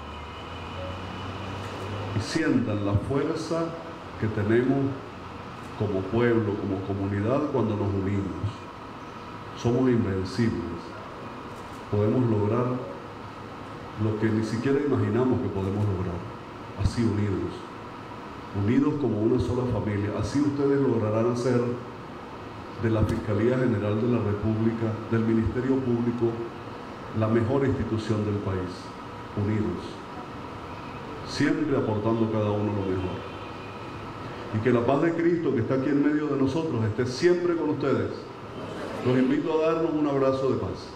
y sientan la fuerza que tenemos como pueblo, como comunidad cuando nos unimos. Somos invencibles. Podemos lograr lo que ni siquiera imaginamos que podemos lograr, así unidos. Unidos como una sola familia. Así ustedes lograrán hacer de la Fiscalía General de la República, del Ministerio Público, la mejor institución del país. Unidos. Siempre aportando cada uno lo mejor. Y que la paz de Cristo, que está aquí en medio de nosotros, esté siempre con ustedes. Los invito a darnos un abrazo de paz.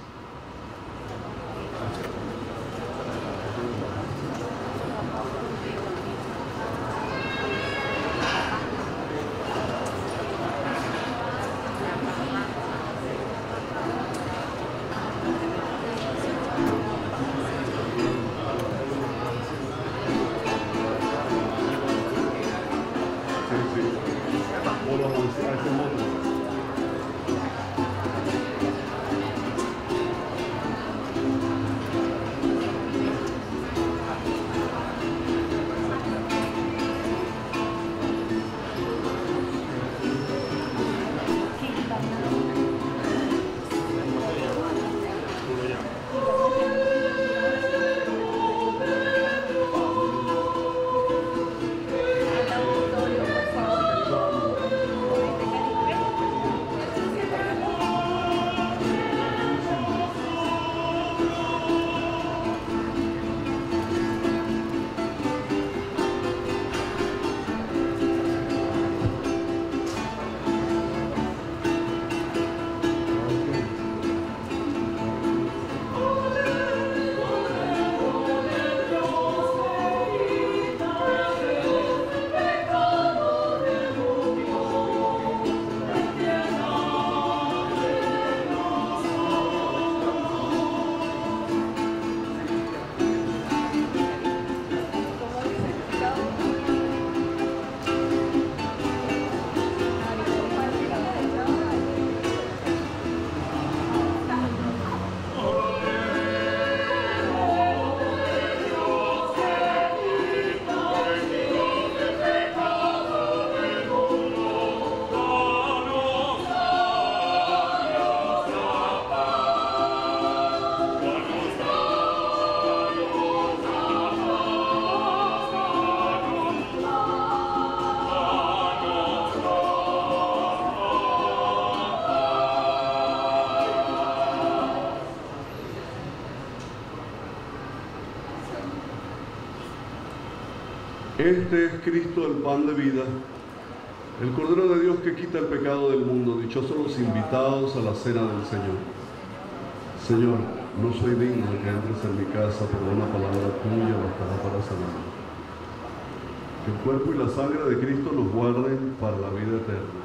Este es Cristo, el pan de vida, el Cordero de Dios que quita el pecado del mundo. Dichosos los invitados a la cena del Señor. Señor, no soy digno de que entres en mi casa, pero una palabra tuya bastará para sanarme. Que el cuerpo y la sangre de Cristo nos guarden para la vida eterna.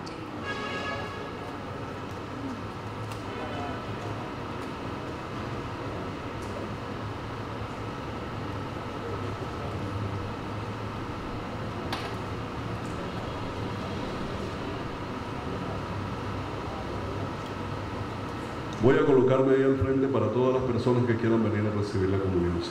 Voy a colocarme ahí al frente para todas las personas que quieran venir a recibir la comunión, ¿sí?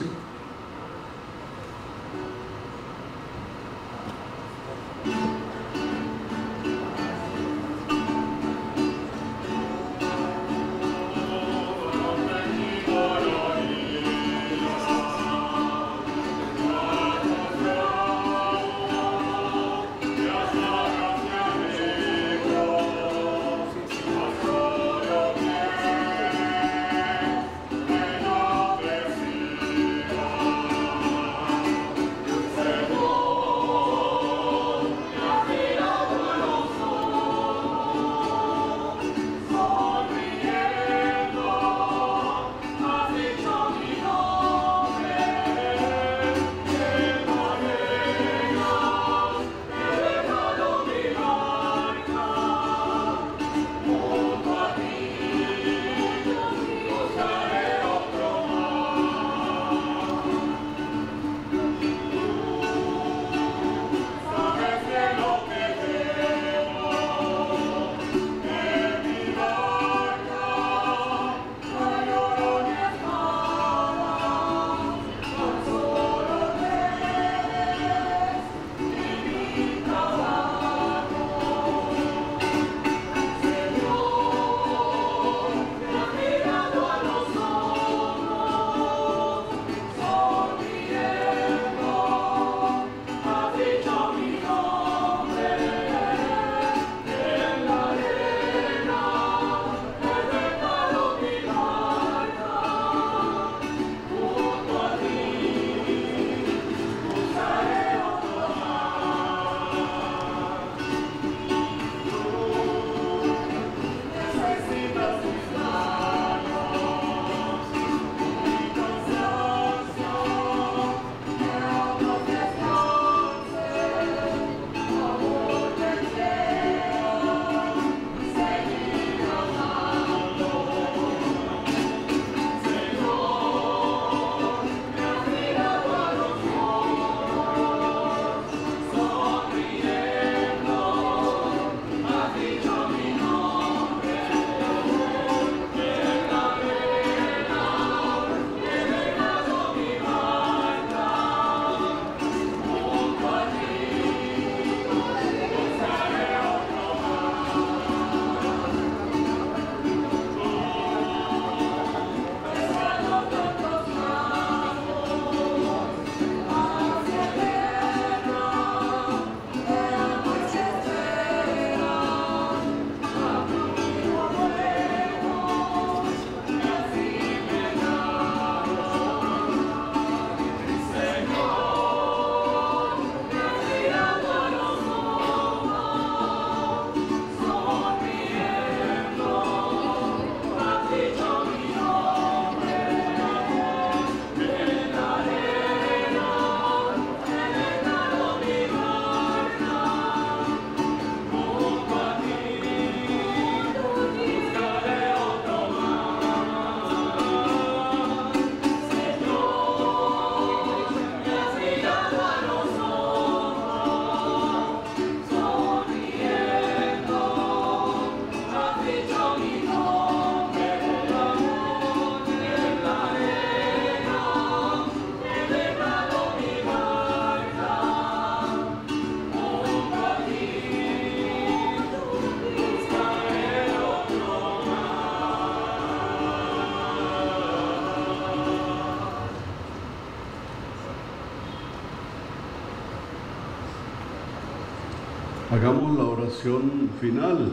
Hagamos la oración final.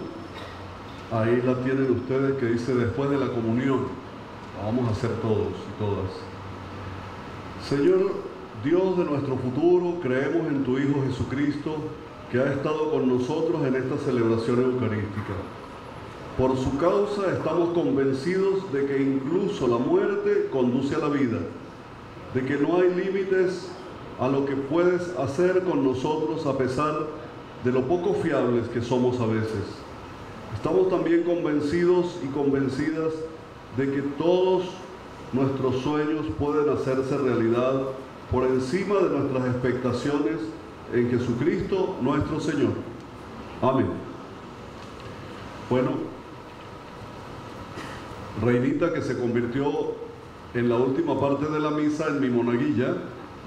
Ahí la tienen ustedes, que dice después de la comunión. La vamos a hacer todos y todas. Señor Dios de nuestro futuro, creemos en tu Hijo Jesucristo, que ha estado con nosotros en esta celebración eucarística. Por su causa estamos convencidos de que incluso la muerte conduce a la vida, de que no hay límites a lo que puedes hacer con nosotros a pesar de lo poco fiables que somos a veces. Estamos también convencidos y convencidas de que todos nuestros sueños pueden hacerse realidad por encima de nuestras expectaciones en Jesucristo nuestro Señor. Amén. Bueno, Reinita, que se convirtió en la última parte de la misa en mi monaguilla,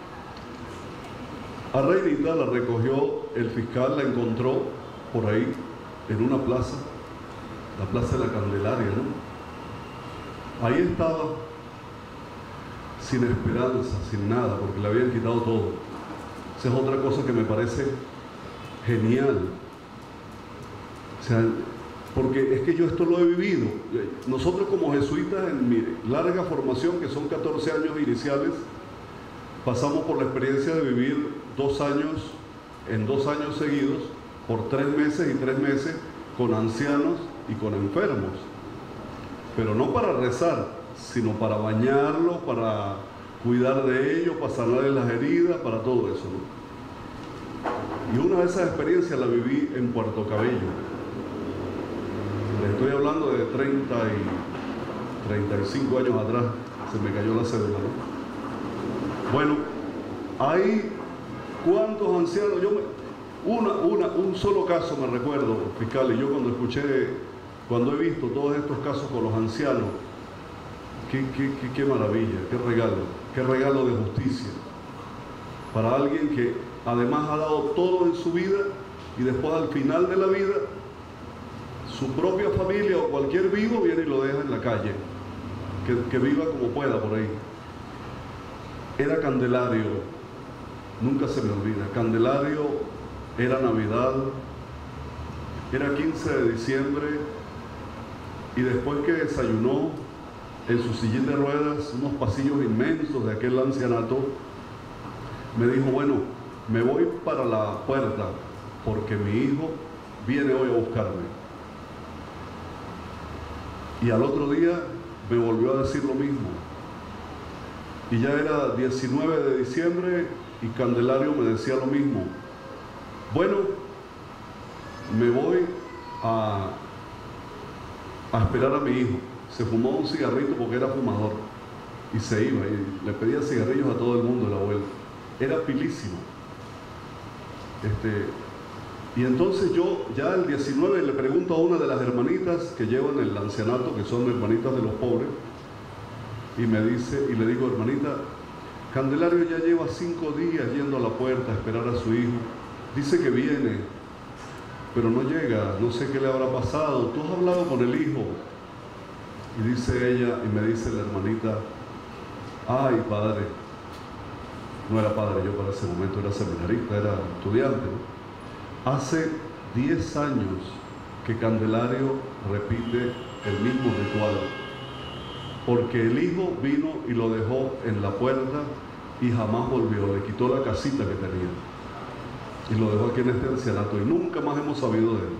a Reinita la recogió el fiscal, la encontró por ahí en una plaza, la Plaza de la Candelaria, ¿no? Ahí estaba, sin esperanza, sin nada, porque le habían quitado todo. Esa es otra cosa que me parece genial. O sea, porque es que yo esto lo he vivido. Nosotros como jesuitas, en mi larga formación, que son 14 años iniciales, pasamos por la experiencia de vivir 2 años, en 2 años seguidos, por 3 meses y 3 meses, con ancianos y con enfermos. Pero no para rezar, sino para bañarlos, para cuidar de ellos, para sanarles las heridas, para todo eso, ¿no? Y una de esas experiencias la viví en Puerto Cabello. Le estoy hablando de 30 y 35 años atrás, se me cayó la cédula, ¿no? Bueno, hay cuántos ancianos, un solo caso me recuerdo, fiscal, y yo cuando he visto todos estos casos con los ancianos, qué maravilla, qué regalo de justicia para alguien que además ha dado todo en su vida y después al final de la vida su propia familia o cualquier vivo viene y lo deja en la calle, que viva como pueda por ahí. Era Candelario, nunca se me olvida, Candelario, era Navidad, era 15 de diciembre y después que desayunó en su sillín de ruedas, unos pasillos inmensos de aquel ancianato, me dijo, bueno, me voy para la puerta porque mi hijo viene hoy a buscarme. Y al otro día me volvió a decir lo mismo. Y ya era 19 de diciembre y Candelario me decía lo mismo. Bueno, me voy a esperar a mi hijo. Se fumó un cigarrito porque era fumador y se iba y le pedía cigarrillos a todo el mundo, el abuelo. Era pilísimo. Y entonces yo ya el 19 le pregunto a una de las hermanitas que llevan el ancianato, que son hermanitas de los pobres, y me dice, y le digo, hermanita, Candelario ya lleva 5 días yendo a la puerta a esperar a su hijo. Dice que viene, pero no llega, no sé qué le habrá pasado. ¿Tú has hablado con el hijo? Y dice ella, y me dice la hermanita, ay padre, no era padre yo para ese momento, era seminarista, era estudiante, ¿no? Hace 10 años que Candelario repite el mismo ritual, porque el hijo vino y lo dejó en la puerta y jamás volvió, le quitó la casita que tenía y lo dejó aquí en este ancianato y nunca más hemos sabido de él.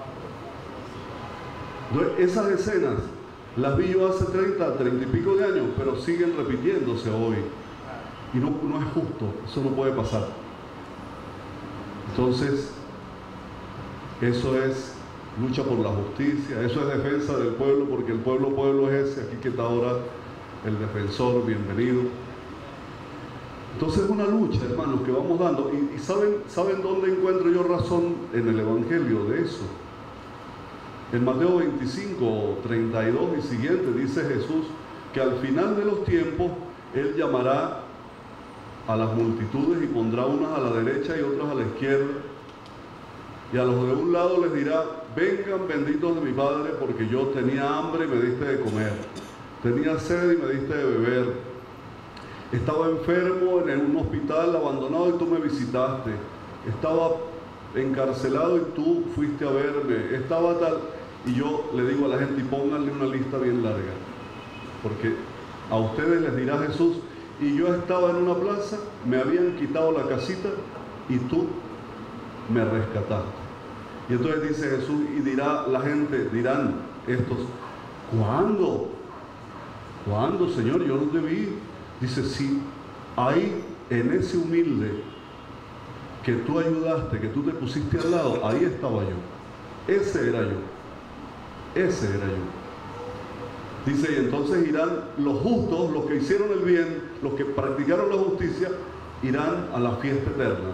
Entonces, esas escenas las vi yo hace 30 y pico de años, pero siguen repitiéndose hoy. Y no es justo, eso no puede pasar. Entonces, eso es lucha por la justicia, eso es defensa del pueblo, porque el pueblo es ese, aquí que está ahora el defensor, bienvenido. Entonces es una lucha, hermanos, que vamos dando. Y ¿saben dónde encuentro yo razón en el Evangelio de eso? En Mateo 25, 32 y siguiente dice Jesús que al final de los tiempos Él llamará a las multitudes y pondrá unas a la derecha y otras a la izquierda. Y a los de un lado les dirá, vengan benditos de mi Padre, porque yo tenía hambre y me diste de comer. Tenía sed y me diste de beber. Estaba enfermo en un hospital abandonado y tú me visitaste. Estaba encarcelado y tú fuiste a verme. Estaba tal... Y yo le digo a la gente, y pónganle una lista bien larga, porque a ustedes les dirá Jesús, y yo estaba en una plaza, me habían quitado la casita y tú me rescataste. Y entonces dice Jesús, y dirá la gente, dirán estos, ¿cuándo? ¿Cuándo, Señor? Yo no te vi. Dice, sí, ahí en ese humilde que tú ayudaste, que tú te pusiste al lado, ahí estaba yo. Ese era yo. Ese era yo. Dice, y entonces irán los justos, los que hicieron el bien, los que practicaron la justicia, irán a la fiesta eterna.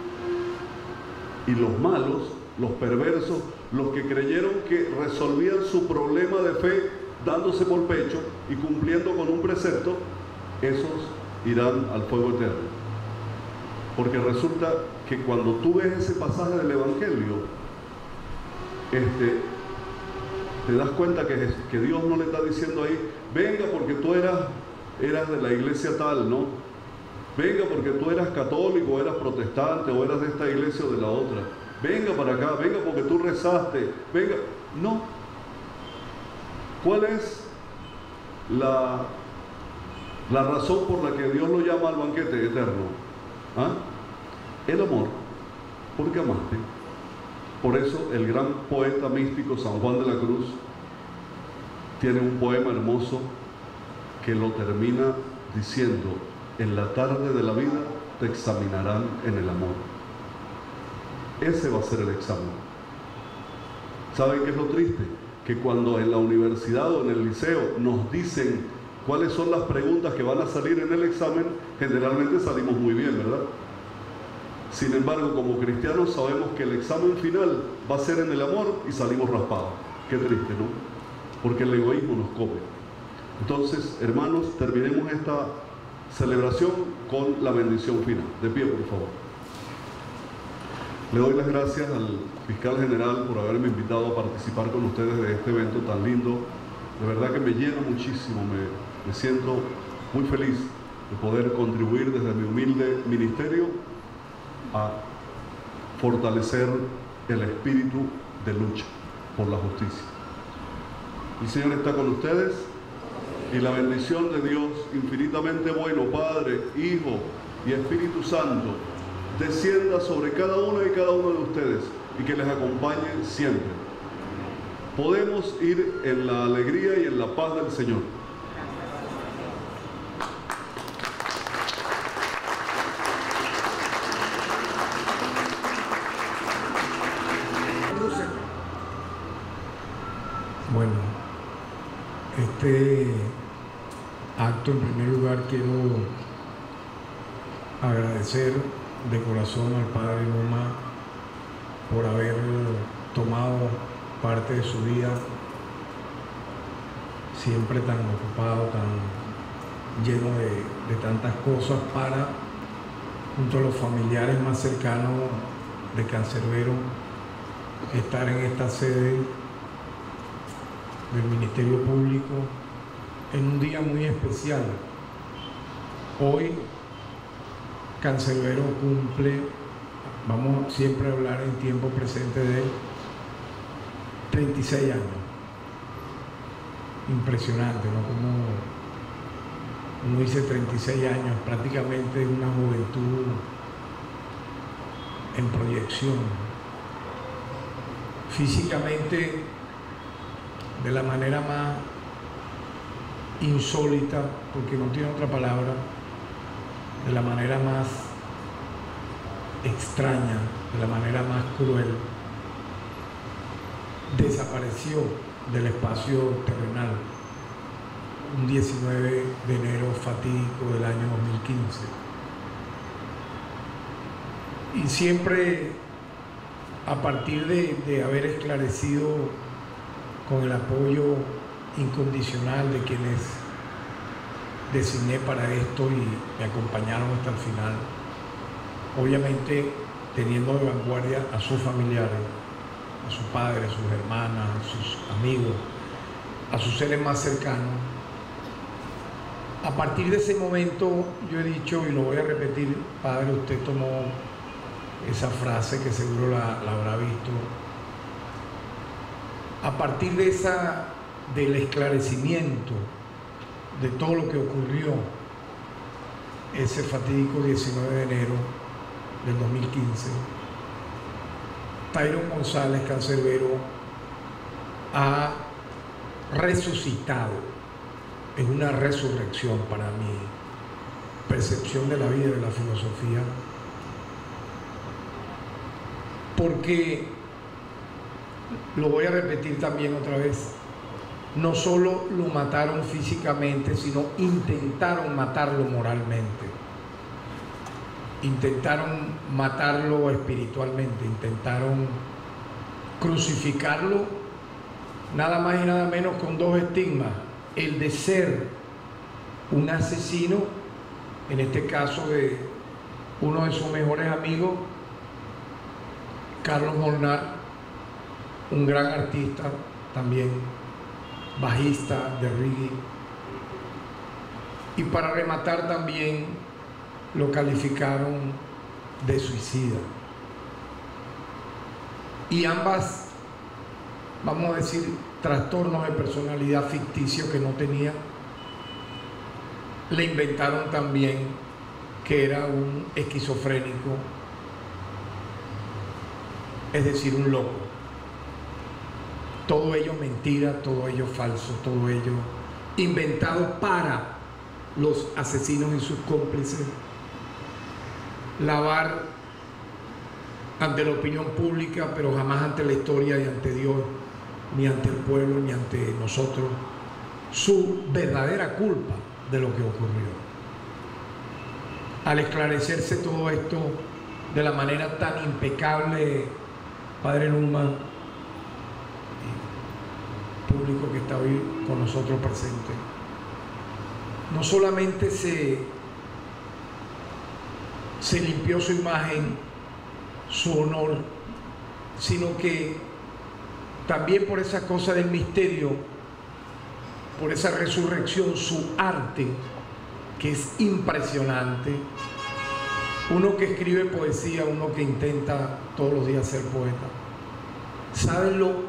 Y los malos, los perversos, los que creyeron que resolvían su problema de fe dándose por pecho y cumpliendo con un precepto, esos irán al fuego eterno. Porque resulta que cuando tú ves ese pasaje del Evangelio, te das cuenta que Dios no le está diciendo ahí, venga porque tú eras de la iglesia tal, ¿no? Venga porque tú eras católico, eras protestante, o eras de esta iglesia o de la otra. Venga para acá, venga porque tú rezaste, venga. No. ¿Cuál es la razón por la que Dios lo llama al banquete eterno? ¿Ah? El amor, porque amaste. Por eso el gran poeta místico San Juan de la Cruz tiene un poema hermoso que lo termina diciendo, en la tarde de la vida te examinarán en el amor. Ese va a ser el examen. ¿Saben qué es lo triste? Que cuando en la universidad o en el liceo nos dicen cuáles son las preguntas que van a salir en el examen, generalmente salimos muy bien, ¿verdad? Sin embargo, como cristianos sabemos que el examen final va a ser en el amor y salimos raspados. Qué triste, ¿no? Porque el egoísmo nos come. Entonces, hermanos, terminemos esta celebración con la bendición final. De pie, por favor. Le doy las gracias al fiscal general por haberme invitado a participar con ustedes de este evento tan lindo. De verdad que me llena muchísimo, me siento muy feliz de poder contribuir desde mi humilde ministerio a fortalecer el espíritu de lucha por la justicia. El Señor está con ustedes y la bendición de Dios infinitamente bueno, Padre, Hijo y Espíritu Santo, descienda sobre cada una y cada uno de ustedes y que les acompañe siempre. Podemos ir en la alegría y en la paz del Señor. Bueno, este acto en primer lugar quiero agradecer de corazón al Padre Numa por haber tomado parte de su vida, siempre tan ocupado, tan lleno de tantas cosas, para, junto a los familiares más cercanos de Cancerbero, estar en esta sede del Ministerio Público en un día muy especial. Hoy Cancerbero cumple, vamos siempre a hablar en tiempo presente de él, 36 años. Impresionante, ¿no? Como uno dice 36 años, prácticamente una juventud en proyección. Físicamente, de la manera más insólita, porque no tiene otra palabra, de la manera más extraña, de la manera más cruel, desapareció del espacio terrenal un 19 de enero fatídico del año 2015. Y siempre, a partir de haber esclarecido con el apoyo incondicional de quienes designé para esto y me acompañaron hasta el final, obviamente teniendo de vanguardia a sus familiares, a su padre, a sus hermanas, a sus amigos, a sus seres más cercanos. A partir de ese momento yo he dicho, y lo voy a repetir, Padre, usted tomó esa frase que seguro la habrá visto. A partir del esclarecimiento de todo lo que ocurrió, ese fatídico 19 de enero del 2015, Tyron González Cancerbero ha resucitado en una resurrección para mi percepción de la vida y de la filosofía, porque, lo voy a repetir también otra vez, no solo lo mataron físicamente, sino intentaron matarlo moralmente, intentaron matarlo espiritualmente, intentaron crucificarlo nada más y nada menos con dos estigmas: el de ser un asesino, en este caso de uno de sus mejores amigos, Carlos Molnar, un gran artista también, bajista de reggae, y para rematar también lo calificaron de suicida. Y ambas, vamos a decir, trastornos de personalidad ficticio que no tenía, le inventaron también que era un esquizofrénico, es decir, un loco. Todo ello mentira, todo ello falso, todo ello inventado para los asesinos y sus cómplices lavar ante la opinión pública, pero jamás ante la historia y ante Dios, ni ante el pueblo, ni ante nosotros, su verdadera culpa de lo que ocurrió. Al esclarecerse todo esto de la manera tan impecable, Padre Numa, público que está hoy con nosotros presente, no solamente se limpió su imagen, su honor, sino que también por esa cosa del misterio, por esa resurrección, su arte, que es impresionante. Uno que escribe poesía, uno que intenta todos los días ser poeta, sabe lo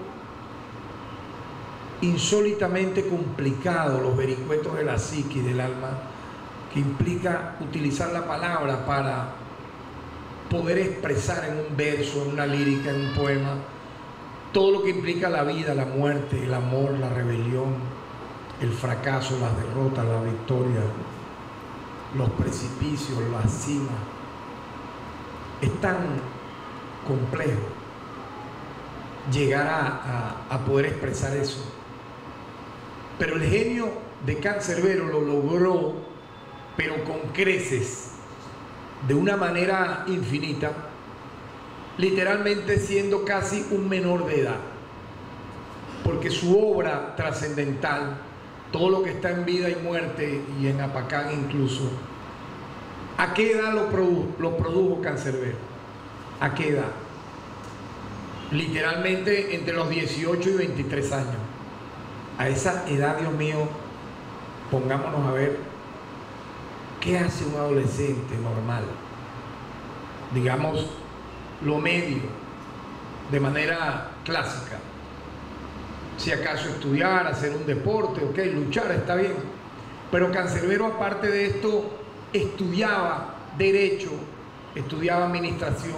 insólitamente complicado, los vericuetos de la psique y del alma, que implica utilizar la palabra para poder expresar en un verso, en una lírica, en un poema, todo lo que implica la vida, la muerte, el amor, la rebelión, el fracaso, las derrotas, la victoria, los precipicios, las cimas. Es tan complejo llegar a poder expresar eso. Pero el genio de Cancerbero lo logró, pero con creces, de una manera infinita, literalmente siendo casi un menor de edad, porque su obra trascendental, todo lo que está en Vida y Muerte y en Apacán incluso, ¿a qué edad lo produjo Cancerbero? ¿A qué edad? Literalmente entre los 18 y 23 años. A esa edad, Dios mío, pongámonos a ver qué hace un adolescente normal, digamos lo medio, de manera clásica. Si acaso estudiar, hacer un deporte, ok, luchar, está bien. Pero Cancerbero, aparte de esto, estudiaba Derecho, estudiaba Administración,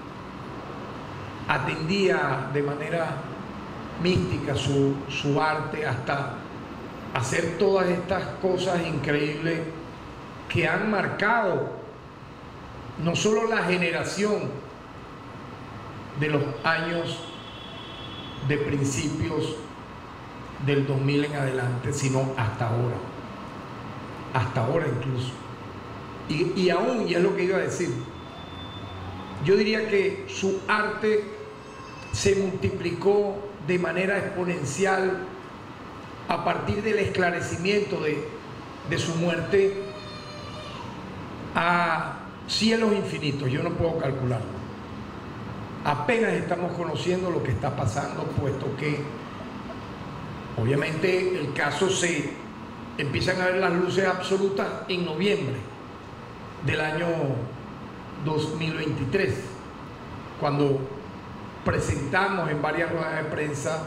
atendía de manera mística su arte, hasta hacer todas estas cosas increíbles que han marcado no solo la generación de los años de principios del 2000 en adelante, sino hasta ahora incluso. Y aún, y es lo que iba a decir, yo diría que su arte se multiplicó de manera exponencial a partir del esclarecimiento de su muerte a cielos infinitos. Yo no puedo calcularlo. Apenas estamos conociendo lo que está pasando, puesto que obviamente el caso se empiezan a ver las luces absolutas en noviembre del año 2023, cuando presentamos en varias ruedas de prensa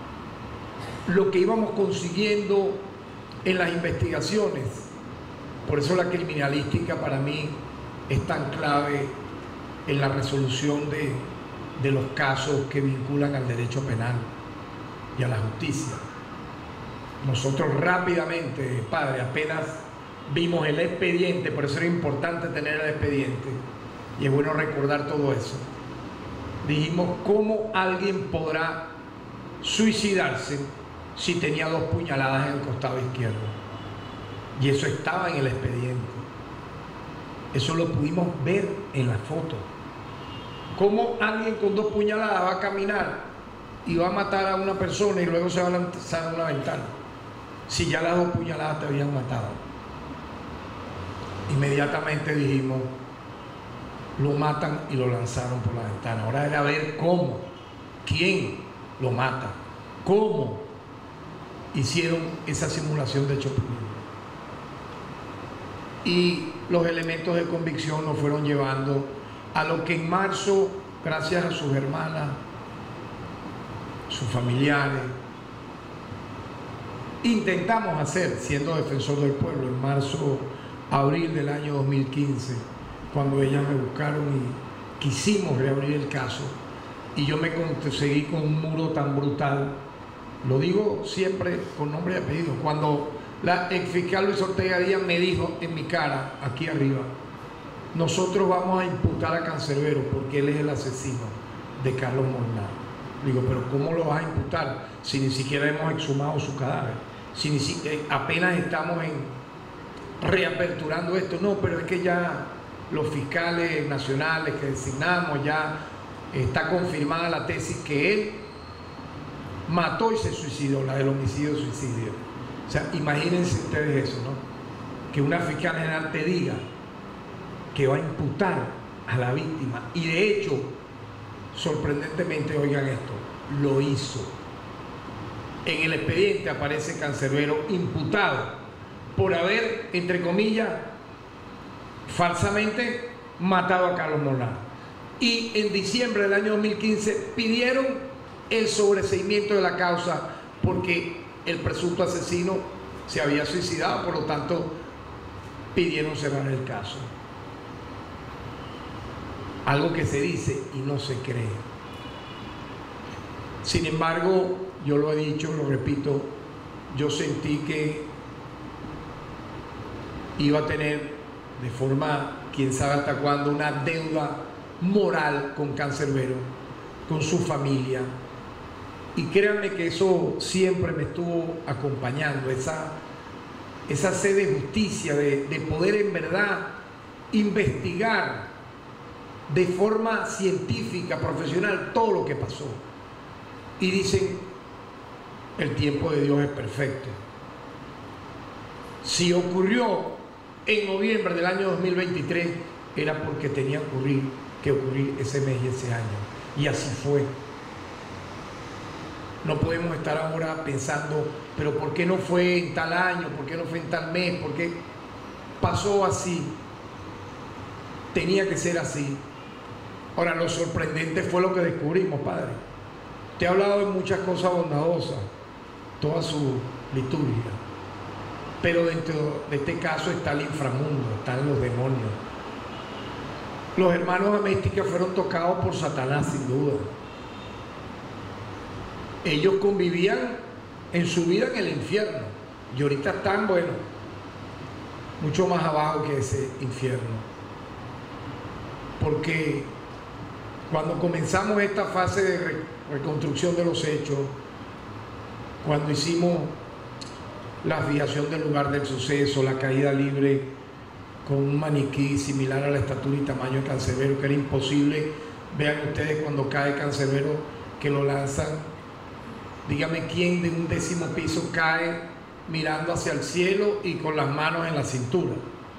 lo que íbamos consiguiendo en las investigaciones, Por eso la criminalística para mí es tan clave en la resolución de los casos que vinculan al derecho penal y a la justicia. Nosotros rápidamente, padre, apenas vimos el expediente, por eso era importante tener el expediente, y es bueno recordar todo eso. Dijimos, ¿cómo alguien podrá suicidarse si tenía 2 puñaladas en el costado izquierdo? Y eso estaba en el expediente. Eso lo pudimos ver en la foto. ¿Cómo alguien con 2 puñaladas va a caminar y va a matar a una persona y luego se va a lanzar a una ventana? Si ya las 2 puñaladas te habían matado. Inmediatamente dijimos, lo matan y lo lanzaron por la ventana. Ahora era ver cómo, quién lo mata, cómo hicieron esa simulación de hecho punible. Y los elementos de convicción nos fueron llevando a lo que en marzo, gracias a sus hermanas, sus familiares, intentamos hacer, siendo defensor del pueblo, en marzo, abril del año 2015, cuando ellas me buscaron y quisimos reabrir el caso, y yo me conseguí con un muro tan brutal. Lo digo siempre con nombre y apellido. Cuando la exfiscal Luis Ortega Díaz me dijo en mi cara, aquí arriba, nosotros vamos a imputar a Cancerbero porque él es el asesino de Carlos Molnar. Digo, pero ¿cómo lo vas a imputar si ni siquiera hemos exhumado su cadáver? Si ni siquiera, apenas estamos reaperturando esto. No, pero es que ya los fiscales nacionales que designamos, ya está confirmada la tesis que él mató y se suicidó, la del homicidio-suicidio. O sea, imagínense ustedes eso, ¿no? Que una fiscal general te diga que va a imputar a la víctima. Y de hecho, sorprendentemente, oigan esto, lo hizo. En el expediente aparece Cancerbero imputado por haber, entre comillas, falsamente matado a Carlos Molnar. Y en diciembre del año 2015 pidieron el sobreseimiento de la causa porque el presunto asesino se había suicidado, por lo tanto pidieron cerrar el caso. Algo que se dice y no se cree. Sin embargo, yo lo he dicho, lo repito, yo sentí que iba a tener de forma, quién sabe hasta cuándo, una deuda moral con Cancerbero, con su familia. Y créanme que eso siempre me estuvo acompañando, esa sed de justicia, de poder en verdad investigar de forma científica, profesional, todo lo que pasó. Y dicen, el tiempo de Dios es perfecto. Si ocurrió en noviembre del año 2023, era porque tenía que ocurrir ese mes y ese año. Y así fue. No podemos estar ahora pensando, pero ¿por qué no fue en tal año? ¿Por qué no fue en tal mes? ¿Por qué pasó así? Tenía que ser así. Ahora, lo sorprendente fue lo que descubrimos, padre. Te he hablado de muchas cosas bondadosas, toda su liturgia. Pero dentro de este caso está el inframundo, están los demonios. Los hermanos Améstica fueron tocados por Satanás, sin duda. Ellos convivían en su vida en el infierno y ahorita están, bueno, mucho más abajo que ese infierno. Porque cuando comenzamos esta fase de reconstrucción de los hechos, cuando hicimos la fijación del lugar del suceso, la caída libre con un maniquí similar a la estatura y tamaño de Cancerbero, que era imposible, vean ustedes cuando cae Cancerbero que lo lanzan. Dígame quién de un 10º piso cae mirando hacia el cielo y con las manos en la cintura.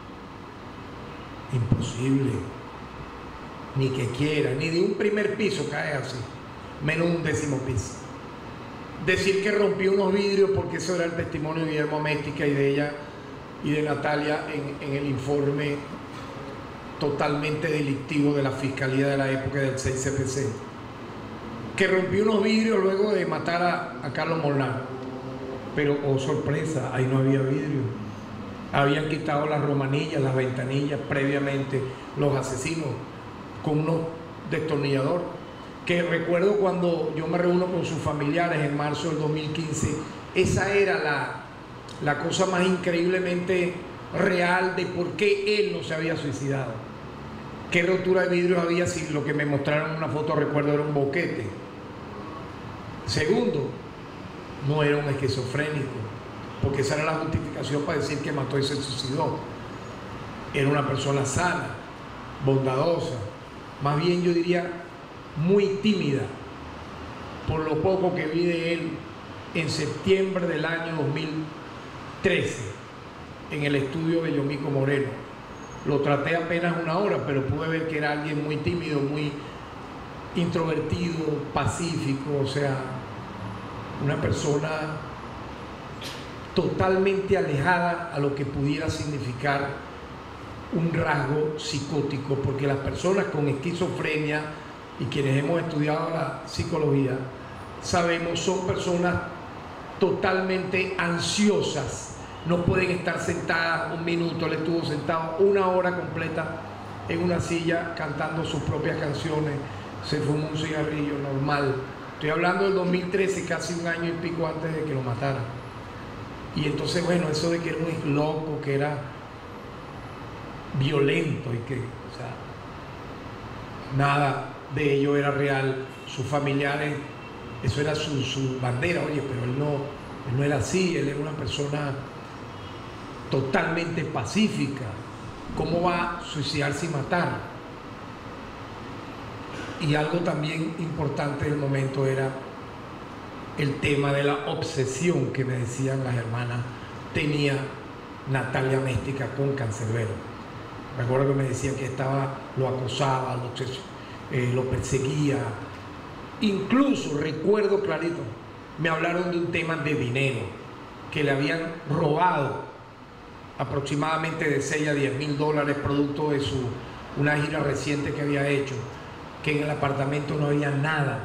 Imposible. Ni que quiera, ni de un primer piso cae así, menos un 10º piso. Decir que rompió unos vidrios, porque eso era el testimonio de Guillermo Améstica y de ella y de Natalia en el informe totalmente delictivo de la Fiscalía de la época del 6CPC. Que rompió unos vidrios luego de matar a Carlos Molnar. Pero, oh sorpresa, ahí no había vidrio. Habían quitado las romanillas, las ventanillas previamente, los asesinos, con unos destornilladores. Que recuerdo cuando yo me reúno con sus familiares en marzo del 2015, esa era la cosa más increíblemente real de por qué él no se había suicidado. Qué rotura de vidrios había si lo que me mostraron en una foto, recuerdo, era un boquete. Segundo, no era un esquizofrénico, porque esa era la justificación para decir que mató y se suicidó. Era una persona sana, bondadosa, más bien yo diría muy tímida, por lo poco que vi de él en septiembre del año 2013 en el estudio de Yomico Moreno. Lo traté apenas una hora, pero pude ver que era alguien muy tímido, muy introvertido, pacífico, o sea, una persona totalmente alejada a lo que pudiera significar un rasgo psicótico, porque las personas con esquizofrenia y quienes hemos estudiado la psicología sabemos son personas totalmente ansiosas, no pueden estar sentadas un minuto. Él estuvo sentado una hora completa en una silla cantando sus propias canciones, se fumó un cigarrillo normal. Estoy hablando del 2013, casi un año y pico antes de que lo mataran. Y entonces, bueno, eso de que era un loco, que era violento y que, o sea, nada de ello era real. Sus familiares, eso era su bandera. Oye, pero él no era así, él era una persona totalmente pacífica. ¿Cómo va a suicidarse y matar? Y algo también importante del momento era el tema de la obsesión que me decían las hermanas tenía Natalia Méstica con Cancerbero. Recuerdo que me decían que lo acosaba, lo perseguía. Incluso recuerdo clarito, me hablaron de un tema de dinero, que le habían robado aproximadamente de 6 a 10 mil dólares producto de una gira reciente que había hecho, que en el apartamento no había nada.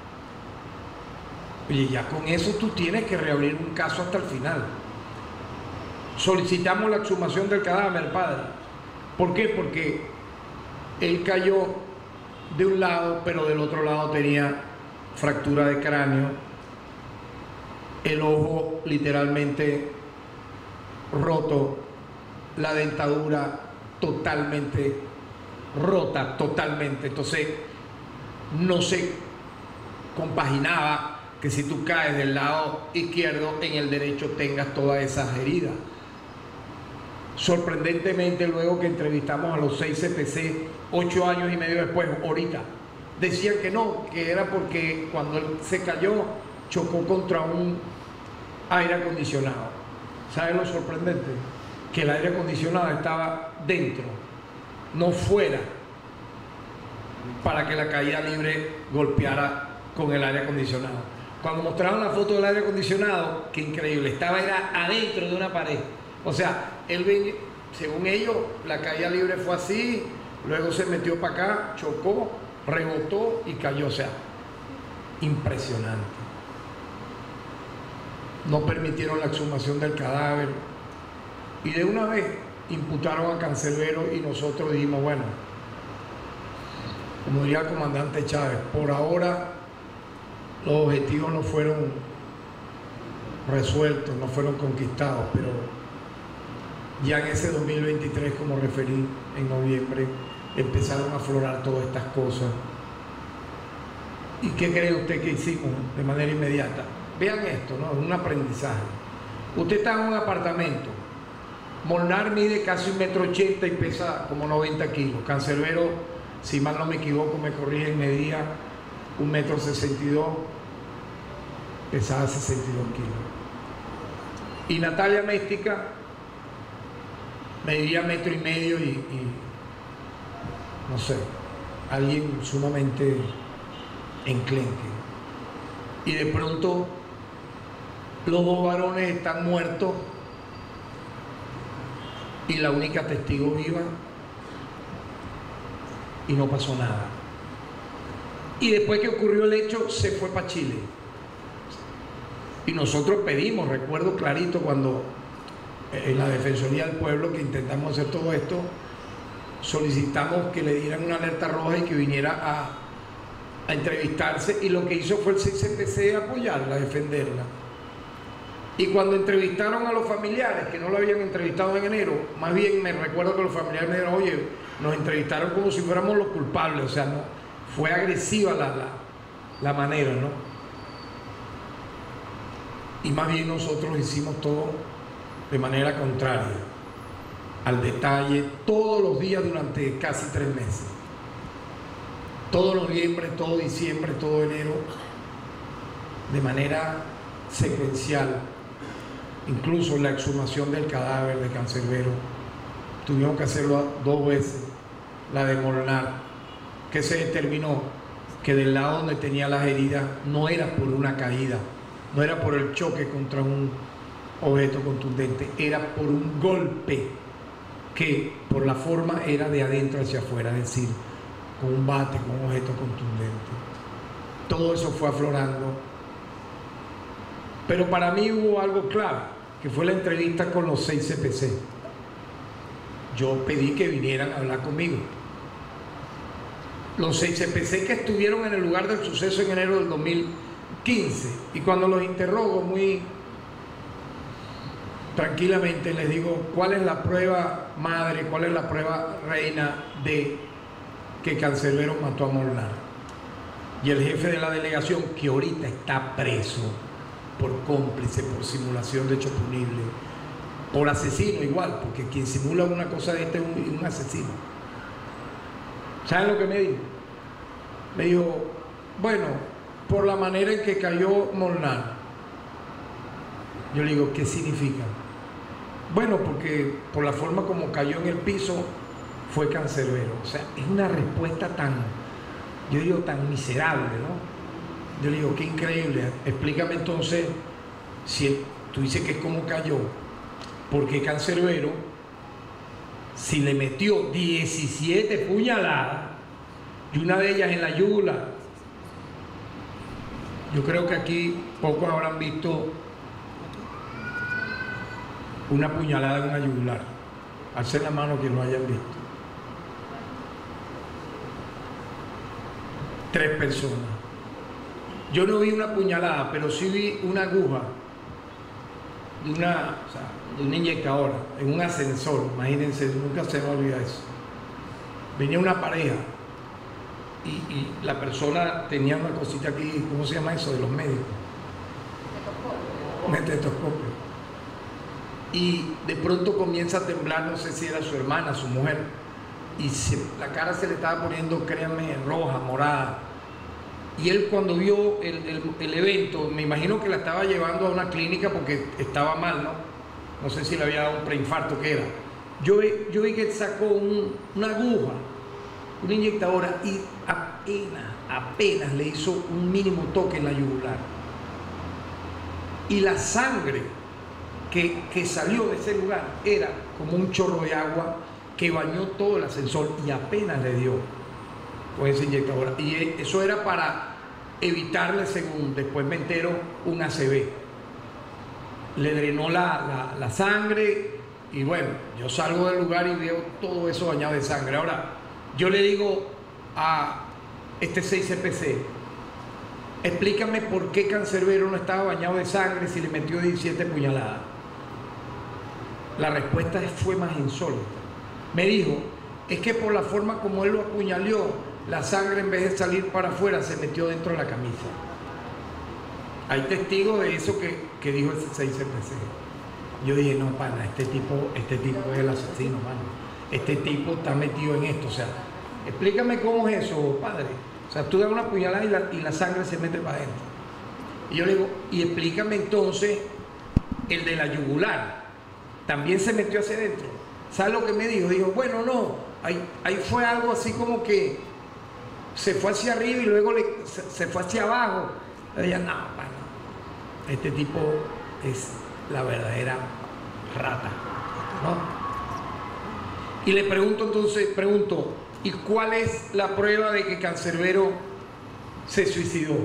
Oye, ya con eso tú tienes que reabrir un caso hasta el final. Solicitamos la exhumación del cadáver, padre. ¿Por qué? Porque él cayó de un lado, pero del otro lado tenía fractura de cráneo, el ojo literalmente roto, la dentadura totalmente rota, totalmente. Entonces no se compaginaba que si tú caes del lado izquierdo, en el derecho tengas todas esas heridas. Sorprendentemente, luego que entrevistamos a los 6 CPC, 8 años y medio después, ahorita, decían que no, que era porque cuando él se cayó, chocó contra un aire acondicionado. ¿Sabes lo sorprendente? Que el aire acondicionado estaba dentro, no fuera, para que la caída libre golpeara con el aire acondicionado. Cuando mostraron la foto del aire acondicionado, qué increíble, era adentro de una pared. O sea, él, según ellos, la caída libre fue así, luego se metió para acá, chocó, rebotó y cayó. O sea, impresionante. No permitieron la exhumación del cadáver y de una vez imputaron a Cancerbero y nosotros dijimos, bueno, como diría el comandante Chávez, por ahora los objetivos no fueron resueltos, no fueron conquistados, pero ya en ese 2023, como referí en noviembre, empezaron a aflorar todas estas cosas. ¿Y qué cree usted que hicimos de manera inmediata? Vean esto, ¿no? Es un aprendizaje. Usted está en un apartamento. Molnar mide casi 1,80 metros y pesa como 90 kilos. Cancerbero, si mal no me equivoco, me corrigen, medía 1,62 metros, pesaba 62 kilos. Y Natalia Méstica medía 1,5 metros y no sé, alguien sumamente enclenque. Y de pronto los dos varones están muertos y la única testigo viva, y no pasó nada. Y después que ocurrió el hecho, se fue para Chile. Y nosotros pedimos, recuerdo clarito cuando en la Defensoría del Pueblo, que intentamos hacer todo esto, solicitamos que le dieran una alerta roja y que viniera a entrevistarse, y lo que hizo fue el CICPC apoyarla, defenderla. Y cuando entrevistaron a los familiares, que no lo habían entrevistado en enero, más bien me recuerdo que los familiares me dijeron, oye, nos entrevistaron como si fuéramos los culpables, o sea, no, fue agresiva la manera, ¿no? Y más bien nosotros hicimos todo de manera contraria, al detalle, todos los días durante casi 3 meses. Todo noviembre, todo diciembre, todo enero, de manera secuencial. Incluso la exhumación del cadáver de Cancerbero, tuvimos que hacerlo 2 veces, la de Molnar, que se determinó que del lado donde tenía las heridas no era por una caída, no era por el choque contra un objeto contundente, era por un golpe que por la forma era de adentro hacia afuera, es decir, con un bate, con un objeto contundente. Todo eso fue aflorando. Pero para mí hubo algo clave, que fue la entrevista con los 6 CPC. Yo pedí que vinieran a hablar conmigo. Los 6 CPC que estuvieron en el lugar del suceso en enero del 2015, y cuando los interrogo muy tranquilamente les digo, ¿cuál es la prueba madre, cuál es la prueba reina de que Cancerbero mató a Molnar? Y el jefe de la delegación, que ahorita está preso por cómplice, por simulación de hecho punible, por asesino igual, porque quien simula una cosa de esta es un asesino. ¿Saben lo que me dijo? Me dijo, bueno, por la manera en que cayó Molnar. Yo le digo, ¿qué significa? Bueno, porque por la forma como cayó en el piso fue Cancerbero. O sea, es una respuesta tan, yo digo, tan miserable, ¿no? Yo le digo, qué increíble. Explícame entonces, si tú dices que es como cayó, ¿por qué Cancerbero, si le metió 17 puñaladas y una de ellas en la yugular? Yo creo que aquí pocos habrán visto una puñalada en una yugular. Alcen la mano que lo hayan visto. 3 personas. Yo no vi una puñalada, pero sí vi una aguja de una inyectadora en un ascensor. Imagínense, nunca se me olvida eso. Venía una pareja y la persona tenía una cosita aquí, ¿cómo se llama eso? De los médicos. Un estetoscopio. Y de pronto comienza a temblar, no sé si era su hermana, su mujer, y la cara se le estaba poniendo, créanme, roja, morada. Y él, cuando vio el evento, me imagino que la estaba llevando a una clínica porque estaba mal, ¿no? No sé si le había dado un preinfarto, ¿qué era? Yo vi que él sacó una aguja, una inyectadora, y apenas le hizo un mínimo toque en la yugular. Y la sangre que salió de ese lugar era como un chorro de agua que bañó todo el ascensor, y apenas le dio con esa inyectadora. Y eso era para evitarle, según después me entero, un ACV. Le drenó la sangre, y bueno, yo salgo del lugar y veo todo eso bañado de sangre. Ahora, yo le digo a este 6 CPC, explícame por qué Cancerbero no estaba bañado de sangre si le metió 17 puñaladas. La respuesta fue más insólita. Me dijo, es que por la forma como él lo apuñaló, la sangre, en vez de salir para afuera, se metió dentro de la camisa. Hay testigos de eso que dijo ese 6 CPC. Yo dije, no, pana, este tipo es el asesino, mano. Este tipo está metido en esto. O sea, explícame cómo es eso, padre. O sea, tú das una puñalada y la sangre se mete para adentro. Y yo le digo, y explícame entonces el de la yugular. También se metió hacia adentro. ¿Sabes lo que me dijo? Dijo, bueno, no, ahí fue algo así como que se fue hacia arriba y luego se fue hacia abajo. Ella, no, bueno, este tipo es la verdadera rata, ¿no? Y le pregunto entonces, ¿y cuál es la prueba de que Cancerbero se suicidó?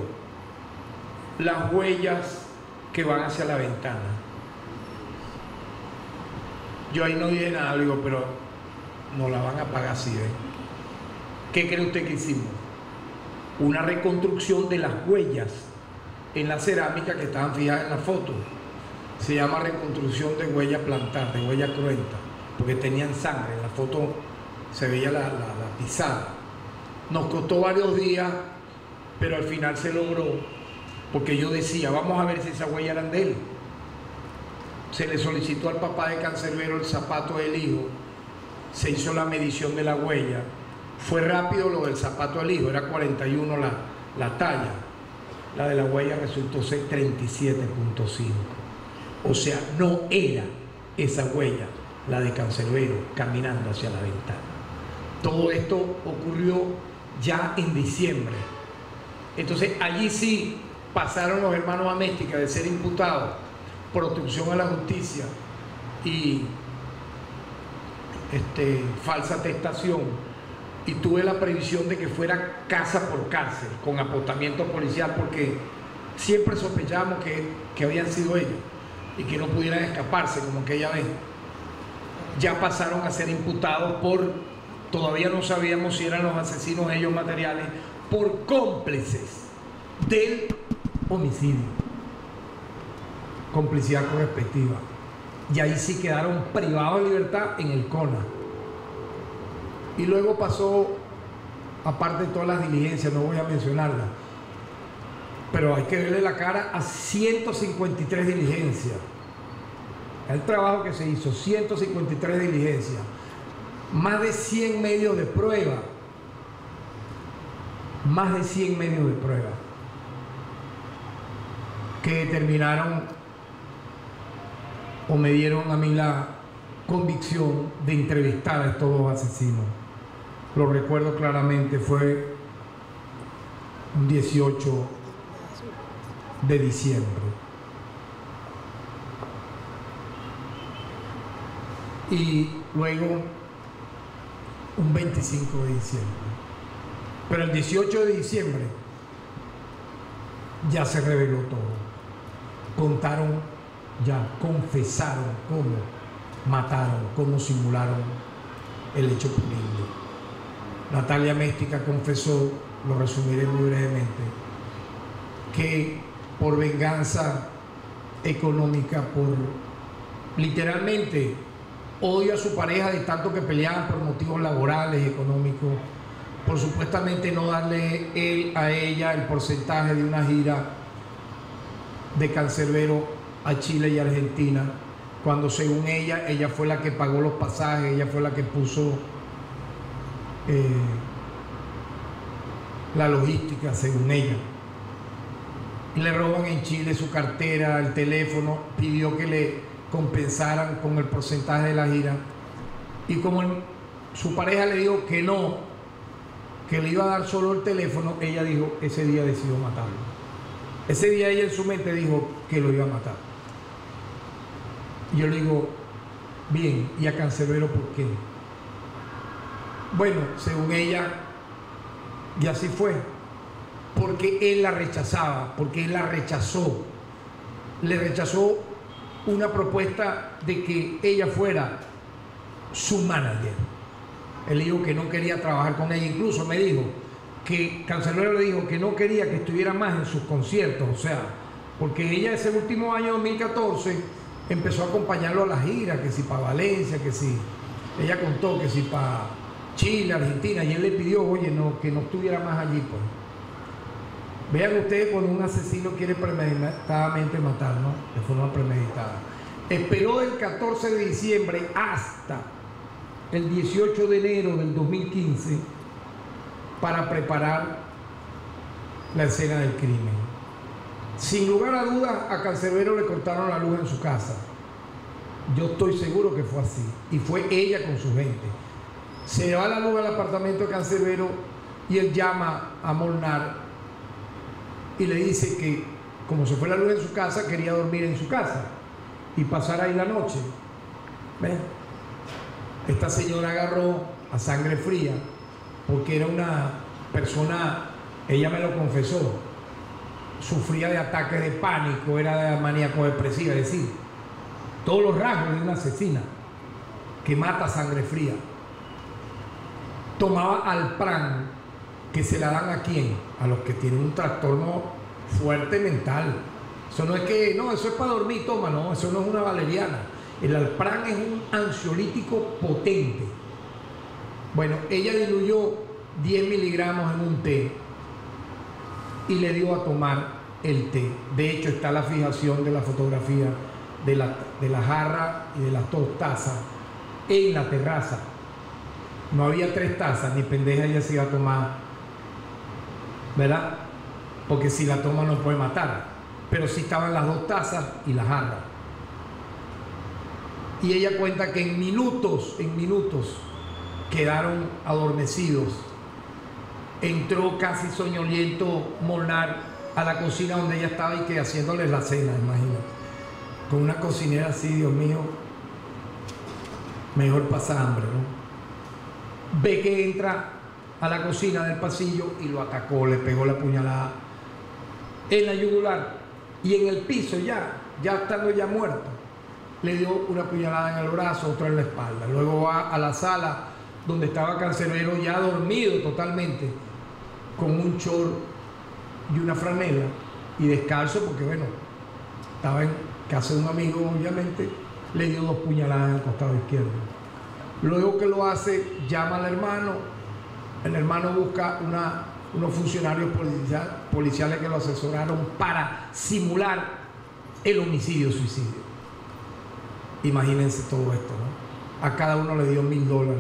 Las huellas que van hacia la ventana. Yo ahí no dije nada, le digo, pero nos la van a pagar así, ¿eh? ¿Qué cree usted que hicimos? Una reconstrucción de las huellas en la cerámica que estaban fijadas en la foto. Se llama reconstrucción de huella plantar, de huella cruenta, porque tenían sangre. En la foto se veía la pisada. Nos costó varios días, pero al final se logró, porque yo decía, vamos a ver si esas huellas eran de él. Se le solicitó al papá de Cancerbero el zapato del hijo, se hizo la medición de la huella. Fue rápido lo del zapato del hijo, era 41 la talla. La de la huella resultó ser 37.5. O sea, no era esa huella la de Cancerbero caminando hacia la ventana. Todo esto ocurrió ya en diciembre. Entonces allí sí pasaron los hermanos Améstica de ser imputados por obstrucción a la justicia y falsa atestación, y tuve la previsión de que fuera casa por cárcel con apostamiento policial, porque siempre sospechábamos que habían sido ellos y que no pudieran escaparse, como aquella vez. Ya pasaron a ser imputados por, todavía no sabíamos si eran los asesinos ellos materiales, por cómplices del homicidio, complicidad correspectiva, y ahí sí quedaron privados de libertad en el CONA. Y luego pasó, aparte de todas las diligencias, no voy a mencionarlas, pero hay que verle la cara a 153 diligencias. El trabajo que se hizo, 153 diligencias, más de 100 medios de prueba, más de 100 medios de prueba, que determinaron o me dieron a mí la convicción de entrevistar a estos dos asesinos. Lo recuerdo claramente, fue un 18 de diciembre. Y luego un 25 de diciembre. Pero el 18 de diciembre ya se reveló todo. Contaron ya, confesaron cómo mataron, cómo simularon el hecho punible. Natalia Améstica confesó, lo resumiré muy brevemente, que por venganza económica, por literalmente odio a su pareja de tanto que peleaban por motivos laborales, económicos, por supuestamente no darle él a ella el porcentaje de una gira de Cancerbero a Chile y Argentina, cuando según ella fue la que pagó los pasajes, ella fue la que puso la logística, según ella. Y le roban en Chile su cartera, el teléfono, pidió que le compensaran con el porcentaje de la gira, y como su pareja le dijo que no, que le iba a dar solo el teléfono, ella dijo, ese día decidió matarlo. Ese día ella en su mente dijo que lo iba a matar. Y yo le digo, bien, ¿y a Cancerbero por qué? Bueno, según ella, y así fue, porque él la rechazaba, porque él la rechazó. Le rechazó una propuesta de que ella fuera su manager. Él dijo que no quería trabajar con ella, incluso me dijo que Cancerbero le dijo que no quería que estuviera más en sus conciertos, o sea, porque ella ese último año 2014 empezó a acompañarlo a la gira, que si para Valencia, que si, ella contó que si para Chile, Argentina, y él le pidió, oye, no, que no estuviera más allí, pues. Vean ustedes cuando un asesino quiere premeditadamente matar, ¿no? De forma premeditada. Esperó del 14 de diciembre hasta el 18 de enero del 2015 para preparar la escena del crimen. Sin lugar a dudas, a Cancerbero le cortaron la luz en su casa. Yo estoy seguro que fue así. Y fue ella con su gente. Se va la luz al apartamento de Cancerbero y él llama a Molnar y le dice que, como se fue la luz en su casa, quería dormir en su casa y pasar ahí la noche. ¿Ven? Esta señora agarró a sangre fría, porque era una persona, ella me lo confesó, sufría de ataques de pánico, era maníaco depresiva, es decir, todos los rasgos de una asesina. que mata sangre fría. Tomaba Alpran, que se la dan ¿a quién? A los que tienen un trastorno fuerte mental. Eso no es que, no, eso es para dormir, toma, no, eso no es una valeriana. El Alpran es un ansiolítico potente. Bueno, ella diluyó 10 miligramos en un té y le dio a tomar el té. De hecho, está la fijación de la fotografía de la jarra y de las 2 tazas en la terraza. No había 3 tazas, ni pendeja ella se iba a tomar, ¿verdad? Porque si la toma no puede matar. Pero sí estaban las 2 tazas y la jarra. Y ella cuenta que en minutos quedaron adormecidos. Entró casi soñoliento Molnar a la cocina donde ella estaba y que haciéndoles la cena, imagínate. Con una cocinera así, Dios mío, mejor pasa hambre, ¿no? Ve que entra a la cocina del pasillo y lo atacó, le pegó la puñalada en la yugular y en el piso ya estando ya muerto, le dio una puñalada en el brazo, otra en la espalda. Luego va a la sala donde estaba Cancerbero ya dormido totalmente, con un short y una franela y descalzo, porque bueno, estaba en casa de un amigo, obviamente, le dio 2 puñaladas en el costado izquierdo. Luego que lo hace, llama al hermano, el hermano busca unos funcionarios policiales que lo asesoraron para simular el homicidio-suicidio. Imagínense todo esto, ¿no? A cada uno le dio $1000.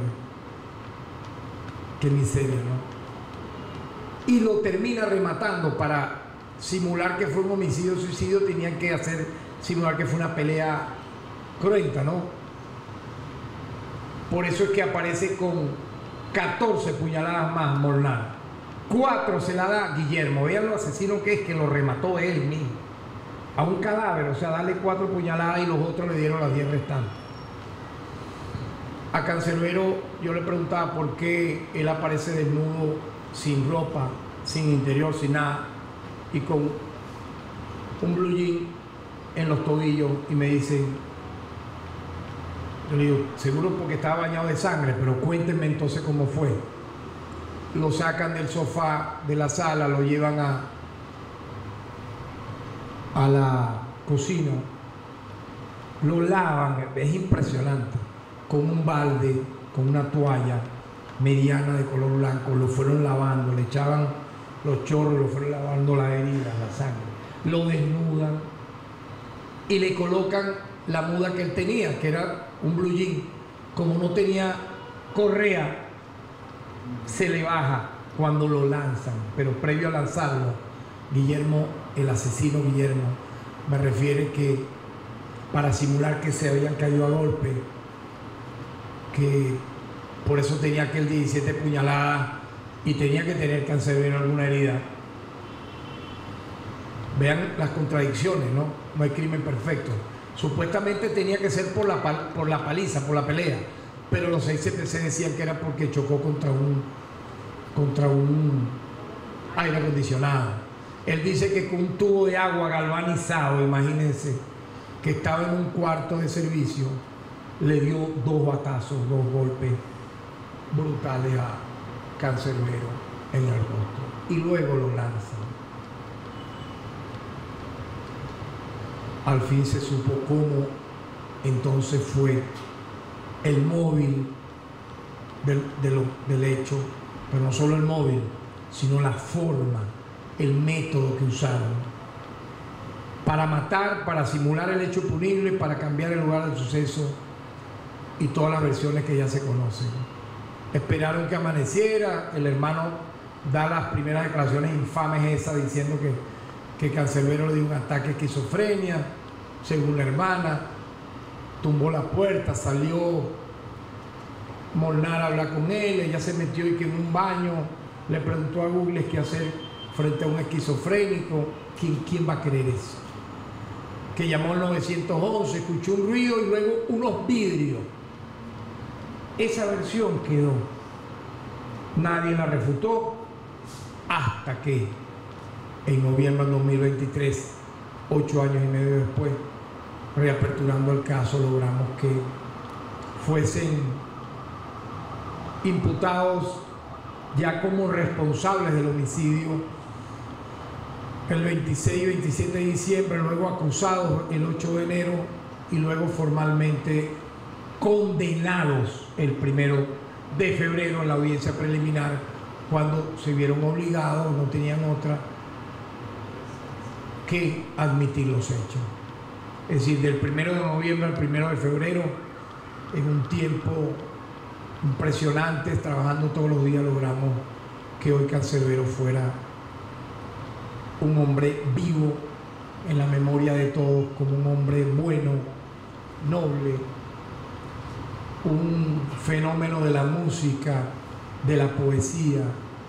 Qué miseria, ¿no? Y lo termina rematando para simular que fue un homicidio-suicidio. Tenían que simular que fue una pelea cruenta, ¿no? Por eso es que aparece con 14 puñaladas más Molnar. 4 se la da Guillermo. Vean lo asesino que es, que lo remató él mismo. A un cadáver, o sea, darle 4 puñaladas y los otros le dieron las 10 restantes. A Cancerbero yo le preguntaba por qué él aparece desnudo, sin ropa, sin interior, sin nada, y con un blue jean en los tobillos, y me dicen, yo le digo, seguro porque estaba bañado de sangre, pero cuéntenme entonces cómo fue. Lo sacan del sofá de la sala, lo llevan a la cocina, lo lavan, es impresionante, con un balde, con una toalla mediana de color blanco, lo fueron lavando, le echaban los chorros, lo fueron lavando las heridas, la sangre, lo desnudan y le colocan la muda que él tenía, que era un blue jean. Como no tenía correa, se le baja cuando lo lanzan, pero previo a lanzarlo, Guillermo, el asesino Guillermo, me refiere que para simular que se habían caído a golpe, que por eso tenía aquel 17 puñaladas y tenía que tener Cancerbero alguna herida. Vean las contradicciones, ¿no? No hay crimen perfecto. Supuestamente tenía que ser por la paliza, por la pelea, pero los 6 CPC decían que era porque chocó contra un aire acondicionado. Él dice que con un tubo de agua galvanizado, imagínense, que estaba en un cuarto de servicio, le dio 2 batazos, 2 golpes brutales a Cancerbero en el rostro y luego lo lanzan. Al fin se supo cómo entonces fue el móvil del hecho, pero no solo el móvil, sino la forma, el método que usaron para matar, para simular el hecho punible, para cambiar el lugar del suceso y todas las versiones que ya se conocen. Esperaron que amaneciera, el hermano da las primeras declaraciones infames esas diciendo que Cancerbero le dio un ataque de esquizofrenia, según la hermana, tumbó la puerta, salió Molnar a hablar con él, ella se metió y que en un baño le preguntó a Google qué hacer frente a un esquizofrénico. ¿Quién va a creer eso? Que llamó al 911, escuchó un ruido y luego unos vidrios. Esa versión quedó. Nadie la refutó hasta que en noviembre del 2023, 8 años y medio después, reaperturando el caso, logramos que fuesen imputados ya como responsables del homicidio el 26 y 27 de diciembre, luego acusados el 8 de enero y luego formalmente condenados el 1 de febrero en la audiencia preliminar, cuando se vieron obligados, no tenían otra que admitir los hechos. Es decir, del 1 de noviembre al 1 de febrero, en un tiempo impresionante, trabajando todos los días, logramos que hoy Cancerbero fuera un hombre vivo en la memoria de todos, como un hombre bueno, noble, un fenómeno de la música, de la poesía,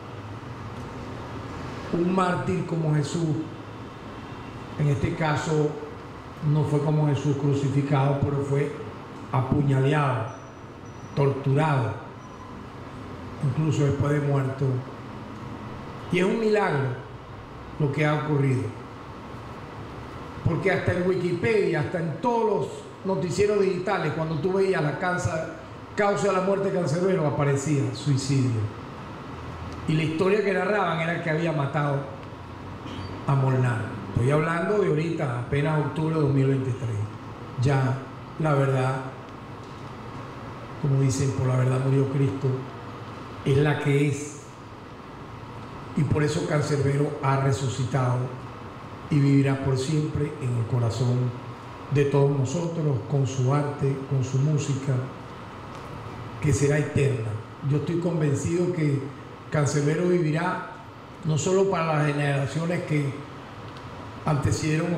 un mártir como Jesús. En este caso no fue como Jesús crucificado, pero fue apuñaleado, torturado, incluso después de muerto. Y es un milagro lo que ha ocurrido, porque hasta en Wikipedia, hasta en todos los noticieros digitales, cuando tú veías la causa de la muerte de Cancerbero, aparecía suicidio, y la historia que narraban era que había matado a Molnar. Estoy hablando de ahorita, apenas octubre de 2023. Ya la verdad, como dicen, por la verdad murió Cristo, es la que es. Y por eso Cancerbero ha resucitado y vivirá por siempre en el corazón de todos nosotros, con su arte, con su música, que será eterna. Yo estoy convencido que Cancerbero vivirá no solo para las generaciones que antecedieron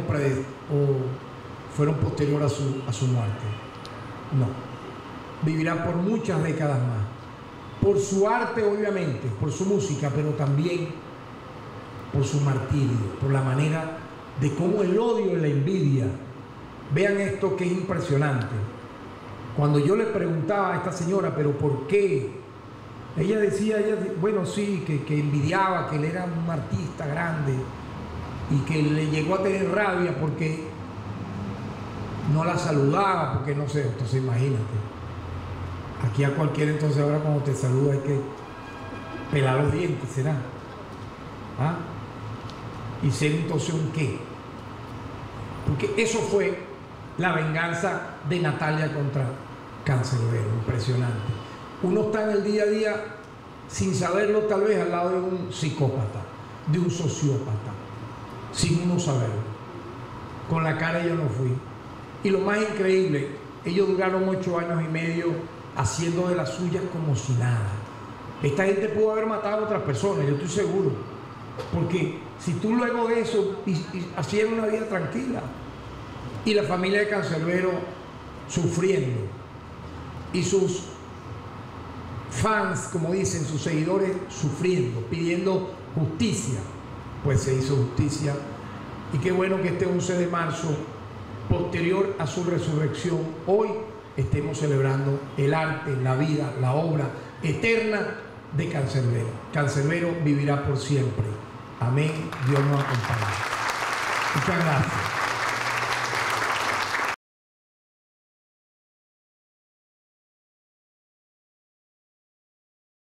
o fueron posteriores a su muerte. No. Vivirá por muchas décadas más. Por su arte, obviamente, por su música, pero también por su martirio, por la manera de cómo el odio y la envidia. Vean esto que es impresionante. Cuando yo le preguntaba a esta señora, ¿pero por qué? Ella decía, bueno, sí, que envidiaba, que él era un artista grande y que le llegó a tener rabia porque no la saludaba, porque no sé, entonces imagínate. Aquí a cualquiera, entonces ahora cuando te saluda hay que pelar los dientes, ¿será? ¿Ah? Y ser entonces un qué. Porque eso fue la venganza de Natalia contra Cancerbero, impresionante. Uno está en el día a día sin saberlo, tal vez al lado de un psicópata, de un sociópata, sin uno saberlo. Con la cara yo no fui. Y lo más increíble, ellos duraron 8 años y medio haciendo de las suyas como si nada. Esta gente pudo haber matado a otras personas, yo estoy seguro. Porque si tú luego de eso hacían una vida tranquila, y la familia de Cancerbero sufriendo, y sus fans, como dicen, sus seguidores sufriendo, pidiendo justicia, pues se hizo justicia. Y qué bueno que este 11 de marzo, posterior a su resurrección, hoy estemos celebrando el arte, la vida, la obra eterna de Cancerbero. Cancerbero vivirá por siempre. Amén. Dios nos acompañe. Muchas gracias.